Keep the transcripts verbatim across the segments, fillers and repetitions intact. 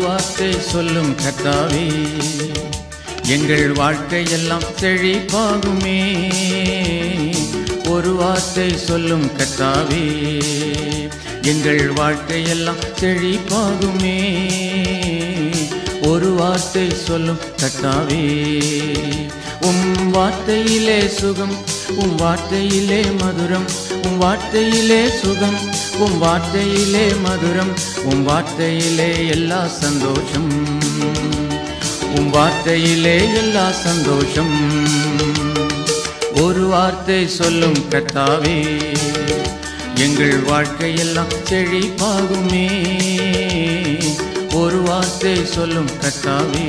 வார்த்தை சொல்லும் கர்த்தாவே, எங்கள் வாழ்க்கையெல்லாம் செழிப்பாகுமே. ஒரு வார்த்தை சொல்லும் கர்த்தாவே, எங்கள் வாழ்க்கையெல்லாம் செழிப்பாகுமே. ஒரு வார்த்தை சொல்லும் கர்த்தாவே, உம் வார்த்தையிலே சுகம், உம் வார்த்தையிலே மதுரம், உம் வார்த்தையிலே சுகம், உம் வார்த்தையிலே மதுரம், உம் வார்த்தையிலே எல்லா சந்தோஷம், உம் வார்த்தையிலே எல்லா சந்தோஷம். ஒரு வார்த்தை சொல்லும் கர்த்தாவே, எங்கள் வாழ்க்கையெல்லாம் செழிப்பாகுமே. ஒரு வார்த்தை சொல்லும் கர்த்தாவே.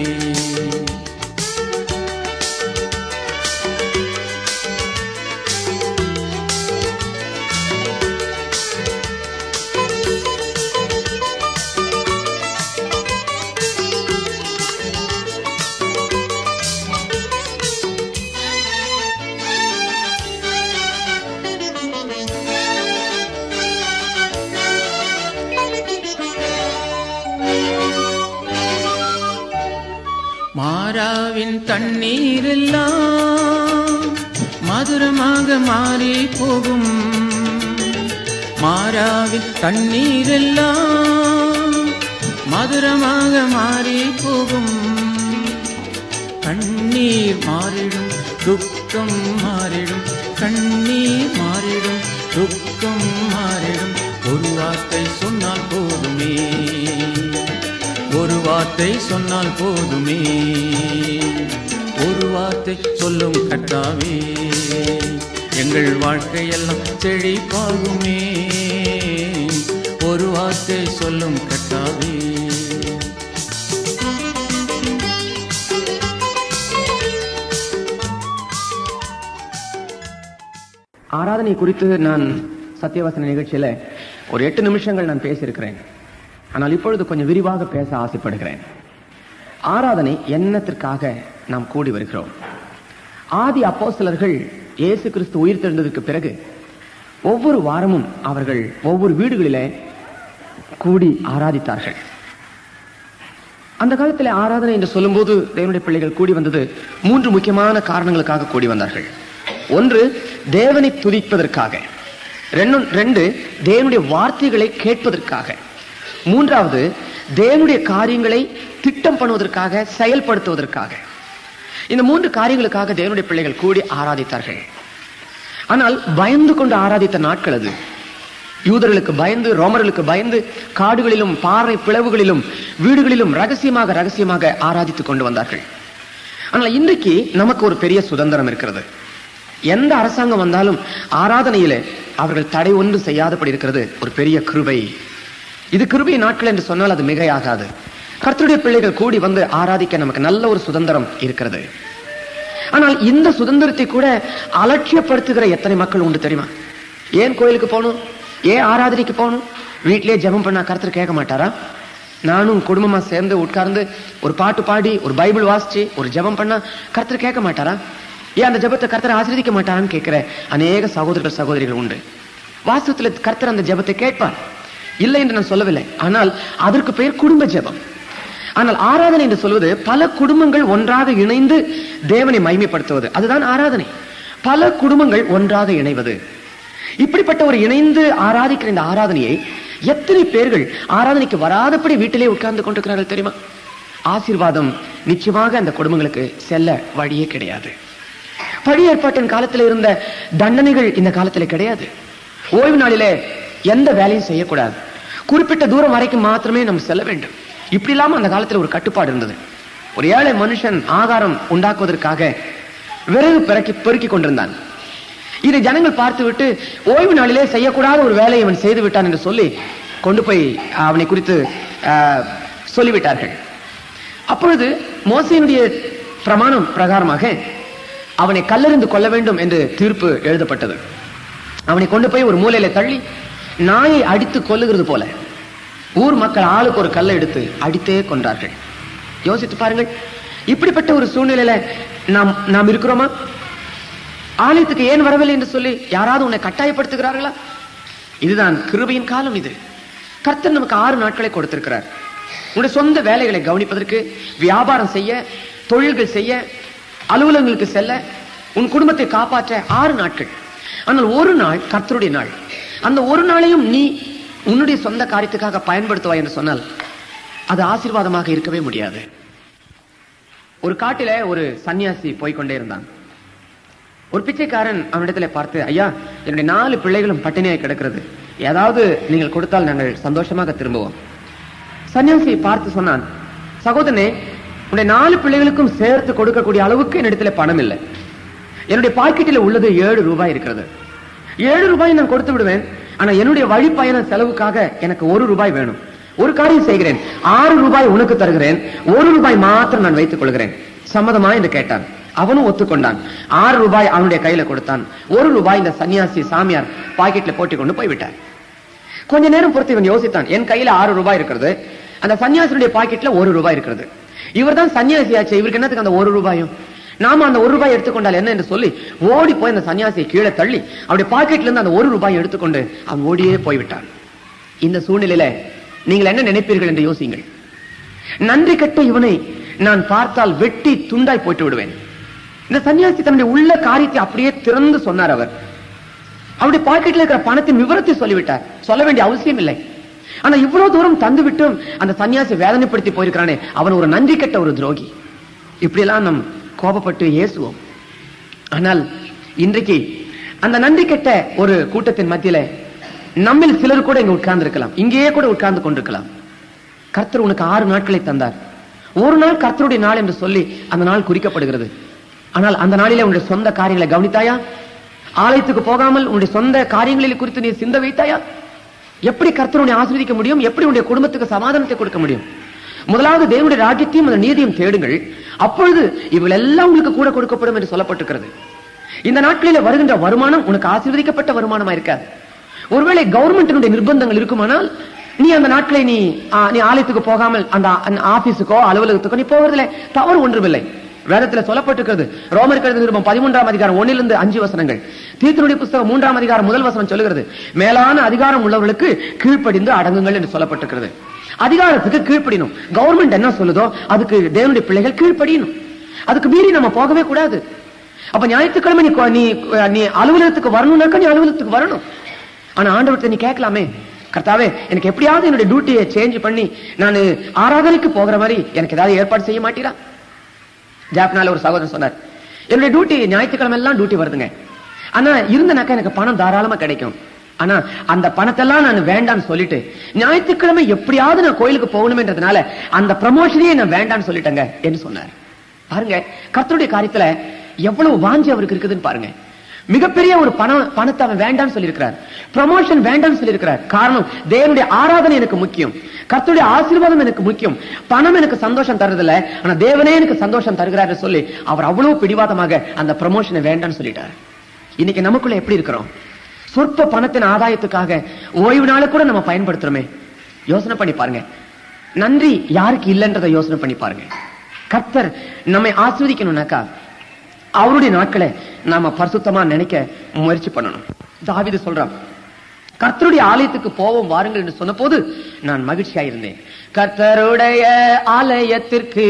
மாறாவின் தண்ணீரெல்லாம் மதுரமாக மாறி போகும். மாறாவின் தண்ணீரெல்லாம் மதுரமாக மாறி போகும். கண்ணீர் மாறிடும், துக்கம் மாறிடும், கண்ணீர் மாறிடும், துக்கம் மாறிடும். ஒரு வார்த்தை சொன்னால் போதுமே, ஒரு வார்த்தை சொன்னால் போதுமே. ஒரு வார்த்தை சொல்லும் கர்த்தாவே, எங்கள் வாழ்க்கையெல்லாம் செழிப்பாகுமே. ஒரு வார்த்தை சொல்லும் கர்த்தாவே. ஆராதனை குறித்து நான் சத்தியவசன நிகழ்ச்சியில ஒரு எட்டு நிமிஷங்கள் நான் பேசியிருக்கிறேன். ஆனால் இப்பொழுது கொஞ்சம் விரிவாக பேச ஆசைப்படுகிறேன். ஆராதனை என்னத்திற்காக நாம் கூடி வருகிறோம்? ஆதி அப்போஸ்தலர்கள் இயேசு கிறிஸ்து உயிர் தெழுந்ததற்கு பிறகு ஒவ்வொரு வாரமும் அவர்கள் ஒவ்வொரு வீடுகளிலே கூடி ஆராதித்தார்கள். அந்த காலத்தில் ஆராதனை என்று சொல்லும்போது தேவனுடைய பிள்ளைகள் கூடி வந்தது மூன்று முக்கியமான காரணங்களுக்காக கூடி வந்தார்கள். ஒன்று, தேவனை துதிப்பதற்காக. ரெண்டு, தேவனுடைய வார்த்தைகளை கேட்பதற்காக. மூன்றாவது, தேவனுடைய காரியங்களை திட்டம் பண்ணுவதற்காக, செயல்படுத்துவதற்காக. இந்த மூன்று காரியங்களுக்காக தேவனுடைய பிள்ளைகள் கூடி ஆராதித்தார்கள். ஆனால் பயந்து கொண்டு ஆராதித்த நாட்கள் அது. யூதர்களுக்கு பயந்து, ரோமர்களுக்கு பயந்து, காடுகளிலும் பாறை பிளவுகளிலும் வீடுகளிலும் ரகசியமாக ரகசியமாக ஆராதித்துக் கொண்டு வந்தார்கள். ஆனால் இன்றைக்கு நமக்கு ஒரு பெரிய சுதந்திரம் இருக்கிறது. எந்த அரசாங்கம் வந்தாலும் ஆராதனையிலே அவர்கள் தடை ஒன்று செய்யாதபடி இருக்கிறது ஒரு பெரிய கிருபை. இது கிருபை நாட்கள் என்று சொன்னால் அது மிகையாகாது. கர்த்தருடைய பிள்ளைகள் கூடி வந்து ஆராதிக்க நமக்கு நல்ல ஒரு சுதந்திரம் இருக்கிறது. ஆனால் இந்த சுதந்திரத்தை கூட அலட்சியப்படுத்துகிற எத்தனை மக்கள் உண்டு தெரியுமா? ஏன் கோயிலுக்கு போகணும், ஏன் ஆராதனைக்கு போகணும், வீட்டிலே ஜெபம் பண்ணா கர்த்தர் கேட்க மாட்டாரா? நானும் குடும்பமா சேர்ந்து உட்கார்ந்து ஒரு பாட்டு பாடி ஒரு பைபிள் வாசிச்சு ஒரு ஜெபம் பண்ணா கர்த்தர் கேட்க மாட்டாரா? ஏன் அந்த ஜெபத்தை கர்த்தர் ஆசீர்வதிக்க மாட்டாரான்னு கேட்கிற அநேக சகோதரர்கள் சகோதரிகள் உண்டு. வாஸ்தவத்துல கர்த்தர் அந்த ஜெபத்தை கேட்பார், இல்லை என்று நான் சொல்லவில்லை. ஆனால் அதற்கு பெயர் குடும்ப ஜெபம். ஆனால் ஆராதனை என்று சொல்வது பல குடும்பங்கள் ஒன்றாக இணைந்து தேவனை மகிமைப்படுத்துவது, அதுதான் ஆராதனை. பல குடும்பங்கள் ஒன்றாக இணைவது. இப்படிப்பட்ட ஒரு இணைந்து ஆராதிக்கிற இந்த ஆராதனையை எத்தனை பேர்கள் ஆராதனைக்கு வராதபடி வீட்டிலே உட்கார்ந்து கொண்டிருக்கிறார்கள் தெரியுமா? ஆசீர்வாதம் நிச்சயமாக அந்த குடும்பங்களுக்கு செல்ல வழியே கிடையாது. பழைய ஏற்பாட்டின் காலத்தில் இருந்த தண்டனைகள் இந்த காலத்தில் கிடையாது. ஓய்வு நாளிலே எந்த வேலையும் செய்யக்கூடாது, குறிப்பிட்ட தூரம் வரைக்கும் மாத்திரமே நம்ம செல்ல வேண்டும். இப்படி இல்லாம அந்த காலத்தில் ஒரு கட்டுப்பாடு இருந்தது. ஒரு ஏழை மனுஷன் ஆகாரம் உண்டாக்குவதற்காக விறகு பெருக்கி பெருக்கி கொண்டிருந்தான். இதை ஜனங்கள் பார்த்து விட்டு ஓய்வு நாளிலே செய்யக்கூடாத ஒரு வேலையை அவன் செய்து விட்டான் என்று சொல்லி கொண்டு போய் அவனை குறித்து சொல்லிவிட்டார்கள். அப்பொழுது மோசேயினுடைய பிரமாணம் பிரகாரமாக அவனை கல்லெறிந்து கொள்ள வேண்டும் என்று தீர்ப்பு எழுதப்பட்டது. அவனை கொண்டு போய் ஒரு மூலையில தள்ளி நாயை அடித்து கொல்லுகிறது போல ஊர் மக்கள் ஆளுக்கு ஒரு கல்லை எடுத்து அடித்தே கொன்றார்கள். யோசித்து பாருங்கள், இப்படிப்பட்ட ஒரு சூழ்நிலையில நாம் நாம் இருக்கிறோமா? ஆலயத்துக்கு ஏன் வரவில்லை என்று சொல்லி யாராவது உன்னை கட்டாயப்படுத்துகிறார்களா? இதுதான் கிருபையின் காலம். இது கர்த்தர் நமக்கு ஆறு நாட்களை கொடுத்திருக்கிறார். உன்னுடைய சொந்த வேலைகளை கவனிப்பதற்கு, வியாபாரம் செய்ய, தொழில்கள் செய்ய, அலுவலகங்களுக்கு செல்ல, உன் குடும்பத்தை காப்பாற்ற ஆறு நாட்கள். ஆனால் ஒரு நாள் கர்த்தருடைய நாள். அந்த ஒரு நாளையும் நீ உன்னுடைய சொந்த காரியத்துக்காக பயன்படுத்துவாய் என்று சொன்னால் அது ஆசீர்வாதமாக இருக்கவே முடியாது. ஒரு காட்டில ஒரு சன்னியாசி போய்கொண்டே இருந்தான். ஒரு பிச்சைக்காரன் அவனிடத்துல பார்த்து, ஐயா, என்னுடைய நாலு பிள்ளைகளும் பட்டினியாய் கிடக்கிறது, ஏதாவது நீங்கள் கொடுத்தால் நாங்கள் சந்தோஷமாக திரும்புவோம். சன்னியாசி பார்த்து சொன்னான், சகோதரனே, உன்னுடைய நாலு பிள்ளைகளுக்கும் சேர்த்து கொடுக்கக்கூடிய அளவுக்கு என்னிடத்துல பணம் இல்லை. என்னுடைய பாக்கெட்டில் உள்ளது ஏழு ரூபாய் இருக்கிறது. ஏழு ரூபாய் நான் கொடுத்து விடுவேன். ஆனா என்னுடைய வழி பயண செலவுக்காக எனக்கு ஒரு ரூபாய் வேணும். ஒரு காரியம் செய்கிறேன், ஆறு ரூபாய் உனக்கு தருகிறேன், ஒரு ரூபாய் மாத்திரம் நான் வைத்துக் கொள்கிறேன், சம்மதமா என்று கேட்டான். அவனும் ஒத்துக்கொண்டான். ஆறு ரூபாய் அவனுடைய கையில கொடுத்தான். ஒரு ரூபாய் இந்த சன்னியாசி சாமியார் பாக்கெட்ல போட்டி கொண்டு போய்விட்டார். கொஞ்ச நேரம் பொறுத்து இவன் யோசித்தான், என் கையில ஆறு ரூபாய் இருக்கிறது, அந்த சன்னியாசியுடைய பாக்கெட்ல ஒரு ரூபாய் இருக்கிறது. இவர் தான் சன்னியாசியாச்சு, இவருக்கு என்னத்துக்கு அந்த ஒரு ரூபாயும்? நாம அந்த ஒரு ரூபாய் எடுத்துக்கொண்டால் என்ன என்று சொல்லி ஓடி போய் அந்த சன்னியாசியை கீழே தள்ளி அவருடைய பாக்கெட்ல இருந்து அந்த ஒரு ரூபாய் எடுத்துக்கொண்டு அவன் ஓடியே போய்விட்டான். இந்த சூழ்நிலையில நீங்கள் என்ன நினைப்பீர்கள் என்று யோசிங்கள். நன்றி கட்ட இவனை நான் பார்த்தால் வெட்டி துண்டாய் போட்டு விடுவேன். இந்த சன்னியாசி தன்னுடைய உள்ள காரியத்தை அப்படியே திறந்து சொன்னார். அவர் அவருடைய பாக்கெட்ல இருக்கிற பணத்தின் விவரத்தை சொல்லிவிட்டார். சொல்ல வேண்டிய அவசியம் இல்லை. ஆனா இவ்வளவு தூரம் தந்து விட்டும் அந்த சன்னியாசி வேதனைப்படுத்தி போயிருக்கிறானே, அவன் ஒரு நன்றி கட்ட ஒரு துரோகி. இப்படியெல்லாம் நம் கோபப்பட்டு ஏசுவோம். ஆனால் இன்றைக்கு அந்த நன்றி கெட்ட ஒரு கூட்டத்தின் மத்தியில நம்மில் சிலர் கூட இங்க உட்கார்ந்து இருக்கலாம், இங்கேயே கூட உட்கார்ந்து கொண்டிருக்கலாம். கர்த்தர் உனக்கு ஆறு நாட்களை தந்தார். ஒரு நாள் கர்த்தருடைய நாள் என்று சொல்லி அந்த நாள் குறிக்கப்படுகிறது. ஆனால் அந்த நாளிலே உன்னுடைய சொந்த காரியங்களை கவனித்தாயா? ஆலயத்துக்கு போகாமல் உன்னுடைய சொந்த காரியங்களில் குறித்து நீ சிந்த வைத்தாயா? எப்படி கர்த்தருடைய ஆசீர்வதிக்க முடியும்? எப்படி உன்னுடைய குடும்பத்துக்கு சமாதானத்தை கொடுக்க முடியும்? முதலாவது தேவனுடைய ராஜ்யத்தையும் அந்த நீதியும் தேடுங்கள், அப்பொழுது இவள் எல்லாம் உங்களுக்கு கூட கொடுக்கப்படும் என்று சொல்லப்பட்டிருக்கிறது. இந்த நாட்களில் வருகின்ற வருமானம் உனக்கு ஆசீர்வதிக்கப்பட்ட வருமானமா இருக்காது. ஒருவேளை கவர்மெண்டினுடைய நிர்பந்தங்கள் இருக்குமானால் நீ அந்த நாட்களை நீ நீ ஆலயத்துக்கு போகாமல் அந்த ஆபீஸுக்கோ அலுவலகத்துக்கோ நீ போவதில்லை, தவறு ஒன்றுமில்லை. வேதத்துல சொல்லப்பட்டிருக்கிறது. ரோமர் கழுத நிருபம் பதிமூன்றாம் அதிகாரம் ஒன்னிலிருந்து அஞ்சு வசனங்கள், தீர்த்தனுடைய புஸ்தகம் மூன்றாம் அதிகாரம் முதல் வசனம் சொல்லுகிறது, மேலான அதிகாரம் உள்ளவர்களுக்கு கீழ்ப்படிந்து அடங்குங்கள் என்று சொல்லப்பட்டிருக்கிறது. அதிகாரத்துக்கு கீழ்ப்படினும். கவர்மெண்ட் என்ன சொல்லுதோ அதுக்கு தேவனுடைய பிள்ளைகள் கீழ்ப்படியணும். அதுக்கு மீறி நம்ம போகவே கூடாது. அப்ப ஞாயிற்றுக்கிழமை நீ நீ அலுவலகத்துக்கு வரணும்னாக்கா நீ அலுவலகத்துக்கு வரணும். ஆனா ஆண்டவர்கிட்ட நீ கேட்கலாமே, கர்த்தாவே எனக்கு எப்படியாவது என்னுடைய டியூட்டியை சேஞ்ச் பண்ணி நான் ஆராதனைக்கு போகிற மாதிரி எனக்கு ஏதாவது ஏற்பாடு செய்ய மாட்டீரா? ஜாப்னால ஒரு சகோதரன் சொன்னார், என்னுடைய டியூட்டி ஞாயிற்றுக்கிழமை எல்லாம் டியூட்டி வருதுங்க, ஆனா இருந்தனாக்கா எனக்கு பணம் தாராளமா கிடைக்கும், ஆனா அந்த பணத்தெல்லாம் நான் வேண்டான்னு சொல்லிட்டு ஞாயிற்றுக்கிழமை எப்படியாவது நான் கோயிலுக்கு போகணும்ன்றதுனால அந்த ப்ரமோஷனையே நான் வேண்டான்னு சொல்லிட்டேங்க என்று சொன்னார். பாருங்க, கர்த்தருடைய காரியத்துல எவ்வளவு வாஞ்சி அவருக்கு இருக்குதுன்னு பாருங்க. மிகப்பெரிய ஒரு பணம் பணத்தை அவன் வேண்டான்னு சொல்லியிருக்கிறார், ப்ரமோஷன் வேண்டான்னு சொல்லியிருக்கிறார். காரணம், தேவனுடைய ஆராதனை எனக்கு முக்கியம், கர்த்தருடைய ஆசீர்வாதம் எனக்கு முக்கியம், பணம் எனக்கு சந்தோஷம் தருதில்ல, ஆனா தேவனே எனக்கு சந்தோஷம் தருகிறார் சொல்லி அவர் அவ்வளவு பிடிவாதமாக அந்த ப்ரமோஷனை வேண்டான்னு சொல்லிட்டார். இன்னைக்கு நமக்குள்ள எப்படி இருக்கிறோம்? சொற்ப பணத்தின் ஆதாயத்துக்காக ஓய்வு நாளை கூட நம்ம பயன்படுத்துறோமே. யோசனை பண்ணி பாருங்க, நன்றி யாருக்கு இல்லைன்றதை யோசனை பண்ணி பாருங்க. கர்த்தர் நம்மை ஆஸ்வதிக்கணும்னாக்கா அவருடைய நாட்களை நாம பரிசுத்தமா நினைக்க முயற்சி பண்ணணும். தாவீது சொல்றான், கர்த்தருடைய ஆலயத்துக்கு போவோம் வாருங்கள் என்று சொன்ன போது நான் மகிழ்ச்சியா இருந்தேன். கர்த்தருடைய ஆலயத்திற்கு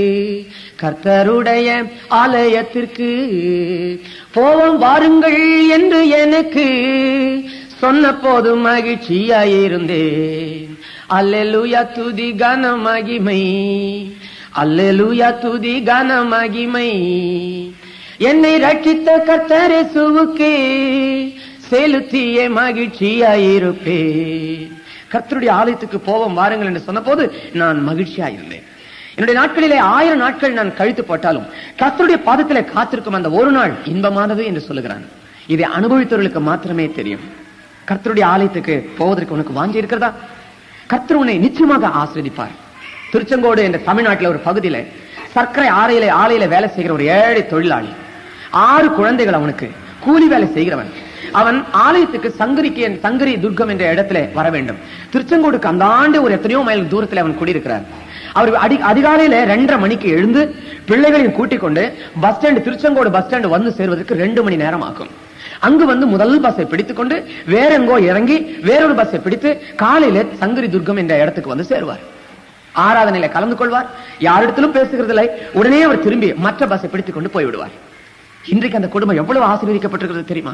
கர்த்தருடைய ஆலயத்திற்கு போவோம் வாருங்கள் என்று எனக்கு சொன்ன போது மகிழ்ச்சியாயிருந்தேன். அல்லேலூயா துதி கன மகிமை, அல்லேலூயா துதி கன மகிமை, என்னை ரட்சித்த கர்த்தர் இயேசுவுக்கே செலுத்திய மகிழ்ச்சியாயிருப்பேன். கர்த்தருடைய ஆலயத்துக்கு போவோம் வாருங்கள் என்று சொன்ன போது நான் மகிழ்ச்சியா இருந்தேன். என்னுடைய நாட்களிலே ஆயிரம் நாட்கள் நான் கழித்து போட்டாலும் கர்த்தருடைய பாதத்திலே காத்திருக்கும் அந்த ஒரு நாள் இன்பமானது என்று சொல்லுகிறான். இதை அனுபவித்தவர்களுக்கு மாத்திரமே தெரியும். கர்த்தருடைய ஆலயத்துக்கு போவதற்கு உனக்கு வாஞ்சி இருக்கிறதா? கர்த்தர் உன்னை நிச்சயமாக ஆசீர்வதிப்பார். திருச்செங்கோடு என்ற தமிழ்நாட்டில் ஒரு பகுதியில சர்க்கரை ஆலையில ஆலையில வேலை செய்கிற ஒரு ஏழை தொழிலாளி, ஆறு குழந்தைகள், அவனுக்கு கூலி வேலை செய்கிறவன். அவன் ஆலயத்துக்கு சங்கரிக்கு சங்கரி துர்க்கம் என்ற இடத்துல வர வேண்டும். திருச்செங்கோடுக்கு அந்த ஆண்டு ஒரு எத்தனையோ மைல் தூரத்தில் அவன் குடியிருக்கிறார். அவர் அடி அதிகாலையில ரெண்டரை மணிக்கு எழுந்து பிள்ளைகளையும் கூட்டிக் கொண்டு bus stand Tiruchengode bus stand வந்து சேர்வதற்கு ரெண்டு மணி நேரம் ஆகும். அங்கு வந்து முதல் பஸ்ஸை பிடித்துக் கொண்டு வேற எங்கோ இறங்கி வேறொரு பஸ்ஸை பிடித்து காலையில சங்கரி துர்க்கம் என்ற இடத்துக்கு வந்து சேருவார். ஆராதனையில கலந்து கொள்வார், யாரிடத்திலும் பேசுகிறதில்லை, உடனே அவர் திரும்பி மற்ற பஸ்ஸை பிடித்துக் கொண்டு போய்விடுவார். இன்றைக்கு அந்த குடும்பம் எவ்வளவு ஆசீர்வதிக்கப்பட்டிருக்கிறது தெரியுமா?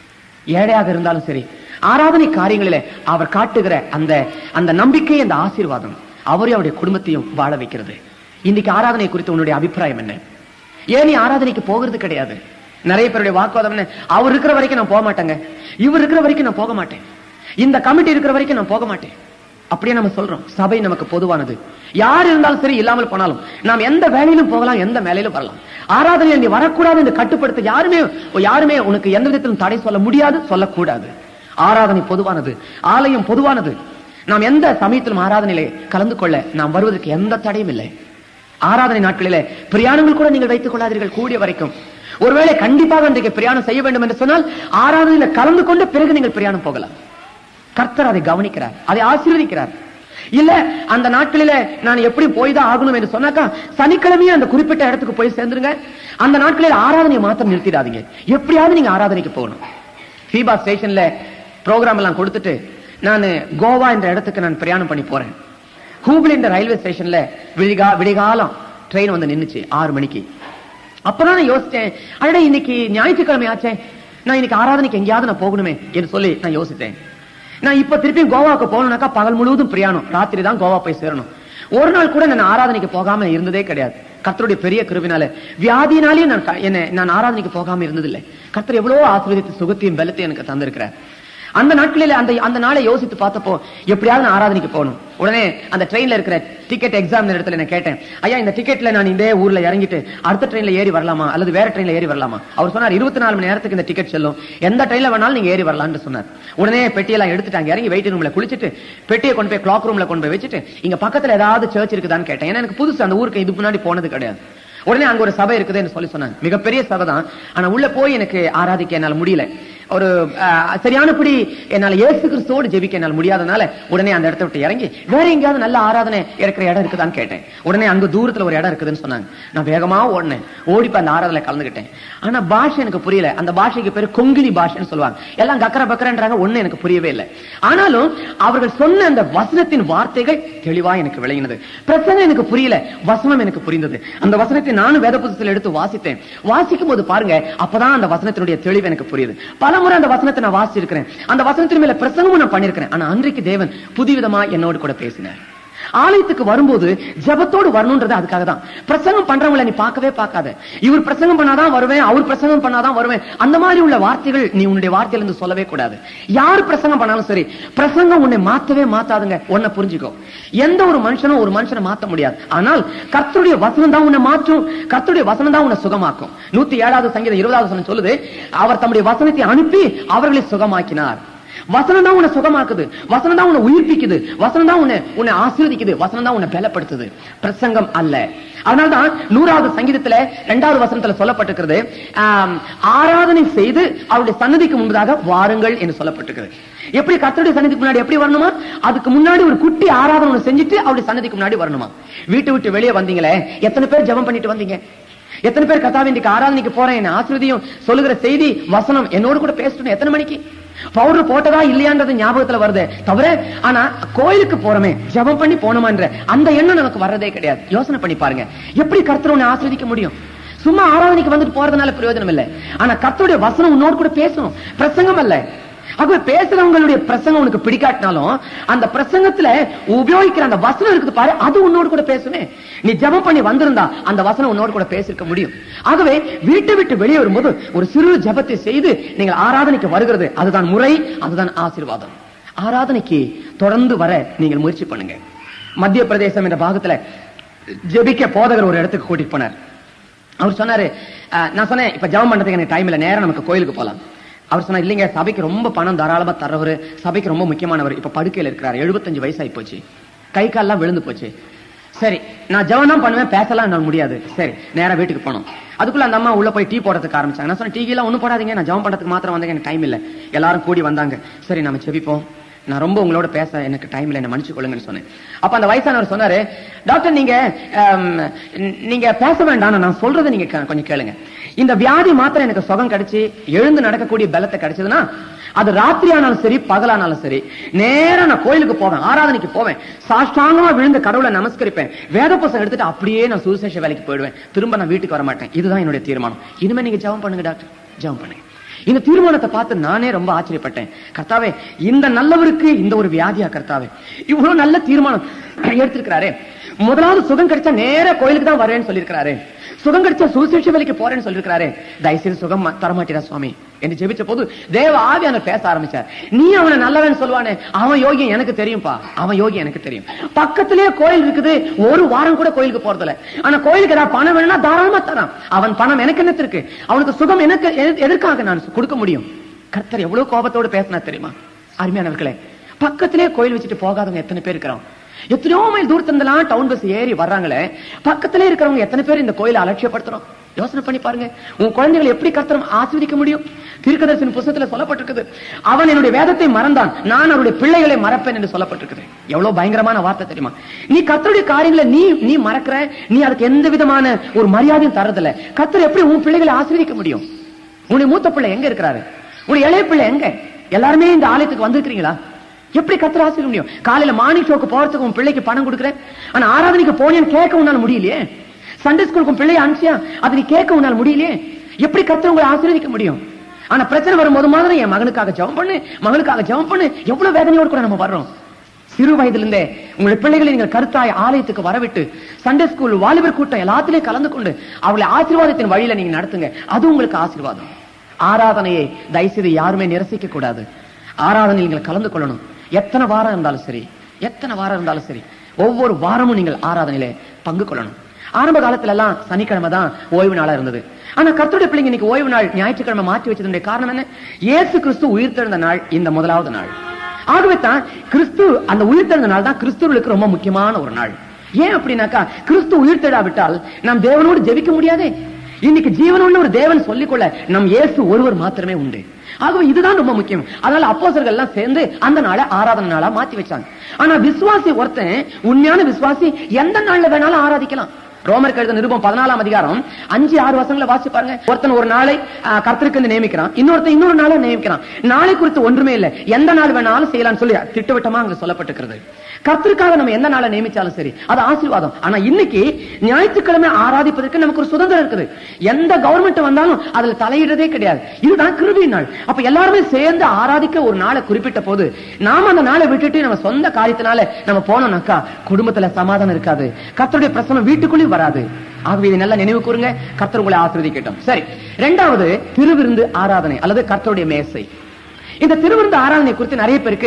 ஏழையாக இருந்தாலும் சரி, ஆராதனை காரியங்களிலே அவர் காட்டுகிற அந்த அந்த நம்பிக்கை, அந்த ஆசீர்வாதம் அவரையும் அவருடைய குடும்பத்தையும் வாழ வைக்கிறது. இன்னைக்கு ஆராதனை குறித்து உன்னுடைய அபிப்பிராயம் என்ன? ஏன் நீ ஆராதனைக்கு போகிறது கிடையாது? நிறைய பேருடைய வாக்குவாதம் என்ன, அவர் இருக்கிற வரைக்கும் நான் போக மாட்டேங்க, இவர் இருக்கிற வரைக்கும் நான் போக மாட்டேன், இந்த கமிட்டி இருக்கிற வரைக்கும் நான் போக மாட்டேன். அப்படியே நம்ம சொல்றோம். சபை நமக்கு பொதுவானது. யார் இருந்தாலும் சரி, இல்லாமல் போனாலும் நாம் எந்த வேலையிலும் போகலாம், எந்த வேலையிலும் வரலாம். ஆராதனையில் நீ வரக்கூடாது என்று கட்டுப்படுத்த யாருமே யாருமே உனக்கு எந்த விதத்திலும் தடை சொல்ல முடியாது, சொல்லக்கூடாது. ஆராதனை பொதுவானது, ஆலயம் பொதுவானது. நாம் எந்த சமயத்திலும் ஆராதனையிலே கலந்து கொள்ள நாம் வருவதற்கு எந்த தடையும் இல்லை. ஆராதனை நாட்களிலே பிரயாணங்கள் கூட நீங்கள் வைத்துக் கொள்ளாதீர்கள் கூடிய வரைக்கும். ஒருவேளை கண்டிப்பாக இன்றைக்கு பிரயாணம் செய்ய வேண்டும் என்று சொன்னால் ஆராதனையில கலந்து கொண்டு பிறகு நீங்கள் பிரயாணம் போகலாம். கர்த்தர் அதை கவனிக்கிறார், அதை ஆசீர்வதிக்கிறார். இல்ல அந்த நாட்களில நான் எப்படி போய்தான் ஆகணும் என்று சொன்னாக்கா சனிக்கிழமையே அந்த குறிப்பிட்ட இடத்துக்கு போய் சேர்ந்துருங்க. அந்த நாட்களில் ஆராதனையை மாத்திரம் நிறுத்திடாதீங்க, எப்படியாவது நீங்க ஆராதனைக்கு போகணும். ஃபீபா ஸ்டேஷன்ல ப்ரோக்ராம் எல்லாம் கொடுத்துட்டு நான் கோவா என்ற இடத்துக்கு நான் பிரயாணம் பண்ணி போறேன். ஹூப்ளி என்ற ரயில்வே ஸ்டேஷன்ல விடிகா விடிகாலம் ட்ரெயின் வந்து நின்னுச்சு ஆறு மணிக்கு. அப்பதான் நான் யோசிச்சேன், அட இன்னைக்கு ஞாயிற்றுக்கிழமை ஆச்சே, நான் இன்னைக்கு ஆராதனைக்கு எங்கேயாவது நான் போகணுமே என்று சொல்லி நான் யோசித்தேன். நான் இப்ப திருப்பி கோவாவுக்கு போகணும்னாக்கா பகல் முழுவதும் பிரயாணம், ராத்திரி தான் கோவா போய் சேரணும். ஒரு நாள் கூட நான் ஆராதனைக்கு போகாம இருந்ததே கிடையாது. கர்த்தருடைய பெரிய கிருபையினால, வியாதினாலேயும் நான் என்ன நான் ஆராதனைக்கு போகாம இருந்ததில்லை. கர்த்தர் எவ்வளவோ ஆசீர்வதித்து சுகத்தையும் பலத்தையும் எனக்கு தந்திருக்கிறார். அந்த நாட்களில் அந்த அந்த நாளை யோசித்து பார்த்தப்போ எப்படியாவது நான் ஆராதனைக்கு போகணும். உடனே அந்த ட்ரெயின்ல இருக்கிற டிக்கெட் எக்ஸாம் இடத்துல நான் கேட்டேன், ஐயா இந்த டிக்கெட்ல நான் இந்த ஊர்ல இறங்கிட்டு அடுத்த ட்ரெயின்ல ஏறி வரலாமா அல்லது வேற ட்ரெயின்ல ஏறி வரலாமா? அவர் சொன்னார், இருபத்தி நாலு மணி நேரத்துக்கு இந்த டிக்கெட் செல்லும், எந்த ட்ரெயின்ல வேணாலும் நீங்க ஏறி வரலாம்னு சொன்னார். உடனே பெட்டியெல்லாம் எடுத்துட்டாங்க, இறங்கி வெயிட்டிங் ரூம்ல குளிச்சுட்டு பெட்டியை கொண்டு போய் கிளாக் ரூம்ல கொண்டு போய் வச்சுட்டு இங்க பக்கத்துல ஏதாவது சர்ச் இருக்குதான்னு கேட்டேன். ஏன்னா எனக்கு புதுசு, அந்த ஊருக்கு இது முன்னாடி போனது கிடையாது. உடனே அங்க ஒரு சபை இருக்குதுன்னு சொல்லி சொன்னாங்க. மிகப்பெரிய சபை தான், ஆனா உள்ள போய் எனக்கு ஆராதிக்க என்னால முடியல. ஒரு சரியானபடி என்னால இயேசு கிறிஸ்துவோடு ஜெபிக்க என்னால் முடியாதனால உடனே அந்த இடத்த விட்டு இறங்கி வேற எங்கேயாவது நல்ல ஆராதனை இருக்கிற இடம் இருக்குதான்னு கேட்டேன். உடனே அங்க தூரத்துல ஒரு இடம் இருக்குதுன்னு சொன்னாங்க. நான் வேகமா ஓடினேன், ஓடிப்ப அந்த ஆராதனை கலந்துகிட்டேன். ஆனா பாஷை எனக்கு புரியல. அந்த பாஷைக்கு பேரு கொங்கினி பாஷைன்னு சொல்லுவாங்க. எல்லாம் கக்கர பக்கரன்றாங்க, ஒண்ணு எனக்கு புரியவே இல்லை. ஆனாலும் அவர்கள் சொன்ன அந்த வசனத்தின் வார்த்தைகள் தெளிவா எனக்கு விளங்கினது. பிரச்சனை எனக்கு புரியல, வசனம் எனக்கு புரிந்தது. அந்த வசனத்தை நானும் வேத புத்தகத்தில் எடுத்து வாசித்தேன். வாசிக்கும் போது பாருங்க, அப்பதான் அந்த வசனத்தினுடைய தெளிவு எனக்கு புரியுது. பல முறை அந்த வசனத்தை நான் வாசிச்சிருக்கிறேன், அந்த வசனத்தின் மேல பிரசங்கமும் நான் பண்ணிருக்கிறேன். ஆனா அன்றைக்கு தேவன் புதுவிதமா என்னோடு கூட பேசினார். ஆலயத்துக்கு வரும்போது ஜபத்தோடு வரணும்ன்றது அதுக்காக தான். பிரசங்கம் பண்றவங்களை நீ பார்க்கவே பார்க்காத, இவர் பிரசங்கம் பண்ணாதான் வருவேன், அவர் பிரசங்கம் பண்ணாதான் வருவேன், அந்த மாதிரி உள்ள வார்த்தைகள் நீ உன்னுடைய வார்த்தையிலிருந்து சொல்லவே கூடாது. யார் பிரசங்கம் பண்ணாலும் சரி, பிரசங்கம் உன்னை மாத்தவே மாத்தாதுங்க. உன்னை புரிஞ்சுக்கோ, எந்த ஒரு மனுஷனும் ஒரு மனுஷனை மாத்த முடியாது. ஆனால் கர்த்தருடைய வசனம் தான் உன்னை மாற்றும், கர்த்தருடைய வசனம் தான் உன்னை சுகமாக்கும். நூத்தி ஏழாவது சங்கீதம் இருபதாவது வசனம் சொல்லுது, அவர் தம்முடைய வசனத்தை அனுப்பி அவர்களை சுகமாக்கினார். வசனம் தான் உன்னை சுகமாக்குது, வசனம் தான் உன்னை உயிர்ப்பிக்குது, வசனம் தான் உன்னை உன்னை ஆசீர்வதிக்குது, வசனம் தான் உன்னை பலப்படுத்துது, பிரசங்கம் அல்ல. அதனால்தான் நூறாவது சங்கீதத்துல இரண்டாவது வசனத்துல சொல்லப்பட்டிருக்கிறது, ஆராதனை செய்து அவருடைய சன்னதிக்கு முன்பதாக வாருங்கள் என்று சொல்லப்பட்டிருக்கிறது. எப்படி கர்த்தருடைய சன்னதிக்கு முன்னாடி எப்படி வரணுமா? அதுக்கு முன்னாடி ஒரு குட்டி ஆராதனை செஞ்சுட்டு அவருடைய சன்னதிக்கு முன்னாடி வரணுமா? வீட்டு விட்டு வெளியே வந்தீங்களே, எத்தனை பேர் ஜெபம் பண்ணிட்டு வந்தீங்க? எத்தனை பேர் கர்த்தாவே இன்றைக்கு ஆராதனைக்கு போறேன், என்ன ஆசீர்வதியும் சொல்லுகிற செய்தி வசனம் என்னோடு கூட பேசணும்? எத்தனை மணிக்கு பவுடர் போட்டதா இல்லையான்றது ஞாபகத்துல வருது தவிர, ஆனா கோயிலுக்கு போறோமே ஜெபம் பண்ணி போனோமான்ற அந்த எண்ணம் நமக்கு வர்றதே கிடையாது. யோசனை பண்ணி பாருங்க, எப்படி கர்த்தர் உன்னை ஆசீர்வதிக்க முடியும்? சும்மா ஆராதனைக்கு வந்துட்டு போறதுனால பிரயோஜனம் இல்லை. ஆனா கர்த்தருடைய வசனம் உன்னோடு கூட பேசணும், பிரசங்கம் அல்ல. ஆகவே பேசுறவங்களுடைய பிரசங்கம் உனக்கு பிடிக்காட்டினாலும் அந்த பிரசங்கத்துல உபயோகிக்கிற அந்த வசனம் இருக்குது பாரு, அது உன்னோடு கூட பேசுமே. நீ ஜெபம் பண்ணி வந்திருந்தா அந்த வசனம் உன்னோடு கூட பேசிருக்க முடியும். ஆகவே வீட்டை விட்டு வெளியே வரும்போது ஒரு சிறு ஜெபத்தை செய்து நீங்கள் ஆராதனைக்கு வருகிறது, அதுதான் முறை, அதுதான் ஆசீர்வாதம். ஆராதனைக்கு தொடர்ந்து வர நீங்கள் முயற்சி பண்ணுங்க. மத்திய பிரதேசம் என்ற பாகத்துல ஜெபிக்க போதகர் ஒரு இடத்துக்கு கூட்டிட்டு போனார். அவர் சொன்னாரு, நான் சொன்னேன் இப்ப ஜெபம் பண்றதுக்கு எனக்கு டைம் இல்ல, நேரம் நமக்கு கோயிலுக்கு போலாம். அவர் சொன்னார், இல்லைங்க சபைக்கு ரொம்ப பணம் தாராளமா தர்றவர், சபைக்கு ரொம்ப முக்கியமானவர், இப்ப படுக்கையில் இருக்கிறார், எழுபத்தஞ்சு வயசாகி போச்சு, கை கால்லாம் விழுந்து போச்சு. சரி நான் ஜெபம் தான் பண்ணுவேன், பேசலாம் என்னால முடியாது. சரி நேரா வீட்டுக்கு போனோம். அதுக்குள்ள அந்த அம்மா உள்ள போய் டீ போடுறதுக்கு ஆரம்பிச்சாங்க. நான் சொன்னேன், டீ எல்லாம் ஒண்ணும் போடாதீங்க, நான் ஜெபம் பண்றதுக்கு மாத்திரம் வந்தேன், எனக்கு டைம் இல்ல. எல்லாரும் கூடி வந்தாங்க. சரி நம்ம ஜெபிப்போம், நான் ரொம்ப உங்களோட பேச எனக்கு டைம் இல்லை, என்ன மன்னிச்சு கொள்ளுங்கன்னு சொன்னேன். அப்ப அந்த வயசானவர் சொன்னாரு, டாக்டர் நீங்க நீங்க பேச வேண்டாம், நான் சொல்றதை நீங்க கொஞ்சம் கேளுங்க. இந்த வியாதி மாத்திரம் எனக்கு சுகம் கிடைச்சு எழுந்து நடக்கக்கூடிய பலத்தை கிடைச்சதுன்னா அது ராத்திரி ஆனாலும் சரி பகலானாலும் சரி நேரா நான் கோயிலுக்கு போவேன், ஆராதனைக்கு போவேன், சாஷ்டாங்கமா விழுந்து கடவுளை நமஸ்கரிப்பேன், வேத புத்தகம் எடுத்துட்டு அப்படியே நான் சுவிசேஷ வேலைக்கு போயிடுவேன், திரும்ப நான் வீட்டுக்கு வர மாட்டேன். இதுதான் என்னுடைய தீர்மானம். இனிமே நீங்க ஜெபம் பண்ணுங்க டாக்டர், ஜெபம் பண்ணுங்க. இந்த தீர்மானத்தை பார்த்து நானே ரொம்ப ஆச்சரியப்பட்டேன். கர்த்தாவே, இந்த நல்லவருக்கு இந்த ஒரு வியாதியா கர்த்தாவே, இவ்வளவு நல்ல தீர்மானம் எடுத்திருக்கிறாரே. முதலாவது சுகம் கிடைச்சா நேர கோயிலுக்கு தான் வரேன்னு சொல்லியிருக்கிறாரு, சுகம் கிடைச்சா சுவிசேஷ வேலைக்கு போறேன்னு சொல்லியிருக்கிறாரு. தயவுசெய்து சுகம் தரமாட்டீரா சுவாமி என்று ஜெபிச்ச போது தேவ ஆவியானவர் பேச ஆரம்பிச்சார். நீ அவனை நல்லவன் சொல்லுவானே, அவன் யோகி எனக்கு தெரியும்பா, அவன் யோகி எனக்கு தெரியும். பக்கத்திலே கோயில் இருக்குது, ஒரு வாரம் கூட கோயிலுக்கு போறதில்ல. ஆனா கோயிலுக்கு ஏதாவது பணம் வேணும்னா தாராளமா தரான். அவன் பணம் எனக்கு என்னத்திற்கு, அவனுக்கு சுகம் எனக்கு எதற்காக நான் கொடுக்க முடியும்? கர்த்தர் எவ்வளவு கோபத்தோடு பேசினா தெரியுமா? அருமையானவர்களே, பக்கத்திலே கோயில் வச்சுட்டு போகாதவங்க எத்தனை பேர் இருக்கிறோம்? எத்தனையோ மைல் தூரத்திலிருந்தெல்லாம் டவுன் பஸ் ஏறி வர்றாங்களே, பக்கத்திலே இருக்கிறவங்க எத்தனை பேர் இந்த கோயிலை அலட்சியப்படுத்துறோம்? யோசனை பண்ணி பாருங்க. உங்க குழந்தைகளை எப்படி கர்த்தர் ஆசீர்வதிக்க முடியும்? தீர்க்கதரிசன புத்தகத்துல சொல்லப்பட்டிருக்குது, அவன் என்னுடைய வேதத்தை மறந்தான், நான் அவருடைய பிள்ளைகளை மறப்பேன் என்று சொல்லப்பட்டிருக்குது. எவ்வளவு பயங்கரமான வார்த்தை தெரியுமா? நீ கர்த்தருடைய காரியங்களை நீ நீ மறக்கிற, நீ அதுக்கு எந்த விதமான ஒரு மரியாதையும் தரதில்ல. கர்த்தர் எப்படி உன் பிள்ளைகளை ஆசீர்வதிக்க முடியும்? உன்னுடைய மூத்த பிள்ளை எங்க இருக்கிறாரு? உன்னுடைய இளைய பிள்ளை எங்க? எல்லாருமே இந்த ஆலயத்துக்கு வந்திருக்கிறீங்களா? எப்படி கர்த்தர் ஆசீர்வதிக்க முடியும்? காலையில மார்னிங் ஷோக்கு போறதுக்கு உன் பிள்ளைக்கு பணம் கொடுக்குறேன், ஆனா ஆராதனைக்கு போனேன்னு கேட்க உன்னால முடியலையே. சண்டே ஸ்கூலுக்கு பிள்ளைய அனுப்பிச்சியா, அது நீ கேட்க உன்னால முடியலையே. எப்படி கர்த்தர் உங்களை ஆசீர்வதிக்க முடியும்? ஆனா பிரச்சனை வரும்போது மாதிரி என் மகனுக்காக ஜெபம் பண்ணு, மகளுக்காக ஜெபம் பண்ணு, எவ்வளவு வேதனையோடு கூட நம்ம வர்றோம். சிறு வயதிலிருந்தே உங்களுடைய பிள்ளைகளை நீங்கள் கருத்தாய் ஆலயத்துக்கு வரவிட்டு சண்டே ஸ்கூல் வாலிபர் கூட்டம் எல்லாத்திலையும் கலந்து கொண்டு அவளை ஆசீர்வாதத்தின் வழியில நீங்க நடத்துங்க, அது உங்களுக்கு ஆசீர்வாதம். ஆராதனையை தயவுசெய்து யாருமே நிரசிக்க கூடாது. ஆராதனையில் நீங்கள் கலந்து கொள்ளணும். எத்தனை வாரம் இருந்தாலும் சரி, எத்தனை வாரம் இருந்தாலும் சரி, ஒவ்வொரு வாரமும் நீங்கள் ஆராதனையில பங்கு கொள்ளணும். ஆரம்ப காலத்துல எல்லாம் சனிக்கிழமை தான் ஓய்வு நாளா இருந்தது. ஆனா கர்த்தருடைய பிள்ளைங்க இன்னைக்கு ஓய்வு நாள் ஞாயிற்றுக்கிழமை மாற்றி வச்சதுடைய காரணம் என்ன? இயேசு கிறிஸ்து உயிர்த்தெழுந்த நாள் இந்த முதலாவது நாள். ஆகவே தான் கிறிஸ்து அந்த உயிர்த்தெழுந்த நாள் தான் கிறிஸ்துவர்களுக்கு ரொம்ப முக்கியமான ஒரு நாள். ஏன் அப்படின்னாக்கா, கிறிஸ்து உயிர்த்தெழாவிட்டால் நாம் தேவனோடு ஜெபிக்க முடியாதே. இன்னைக்கு ஜீவனுள்ள ஒரு தேவன் சொல்லிக்கொள்ள நம் இயேசு ஒருவர் மாத்திரமே உண்டு. ஆகவே இதுதான் ரொம்ப முக்கியம். அதனால அப்போஸ்தலர்கள் எல்லாம் சேர்ந்து அந்த நாளை ஆராதனை நாளா மாத்தி வச்சாங்க. ஆனா விசுவாசி ஒருத்தன், உண்மையான விசுவாசி எந்த நாள்ல வேணாலும் ஆராதிக்கலாம். ரோமர் கழுத நிருபம் பதினாலாம் அதிகாரம் அஞ்சு ஆறு வசனங்களை வாசி பாருங்க. ஒருத்தன் ஒரு நாளை கர்த்தருக்கு நியமிக்கிறான், இன்னொருத்தன் இன்னொரு நாளை நியமிக்கிறான். நாளை குறித்து ஒன்றுமே இல்லை, எந்த நாள் வேணாலும் செய்யலாம்னு சொல்லி திட்டவட்டமா அங்க சொல்லப்பட்டிருக்கிறது. கர்த்தருக்காக நம்ம எந்த நாளை நியமிச்சாலும் சரி, அது ஆசீர்வாதம். ஆனா இன்னைக்கு ஞாயிற்றுக்கிழமை ஆராதிப்பதற்கு நமக்கு ஒரு சுதந்திரம் இருக்குது. எந்த கவர்மெண்ட் வந்தாலும் அதுல தலையிடுறதே கிடையாது. இதுதான் கிருபையின் நாள். அப்ப எல்லாருமே சேர்ந்து ஆராதிக்க ஒரு நாளை குறிப்பிட்ட போது நாம அந்த நாளை விட்டுட்டு நம்ம சொந்த காரியத்தினால நம்ம போனோம்னாக்கா குடும்பத்துல சமாதானம் இருக்காது, கர்த்தருடைய பிரசன்னம் வீட்டுக்குள்ளேயும் வராது. ஆகவே இதை நல்லா நினைவு கூறுங்க. கர்த்தர் உங்களை ஆசீர்வதிக்கட்டும். சரி, இரண்டாவது திருவிருந்து ஆராதனை அல்லது கர்த்தருடைய மேசை. இந்த திருவிருந்து ஆராதனை குறித்து நிறைய பேருக்கு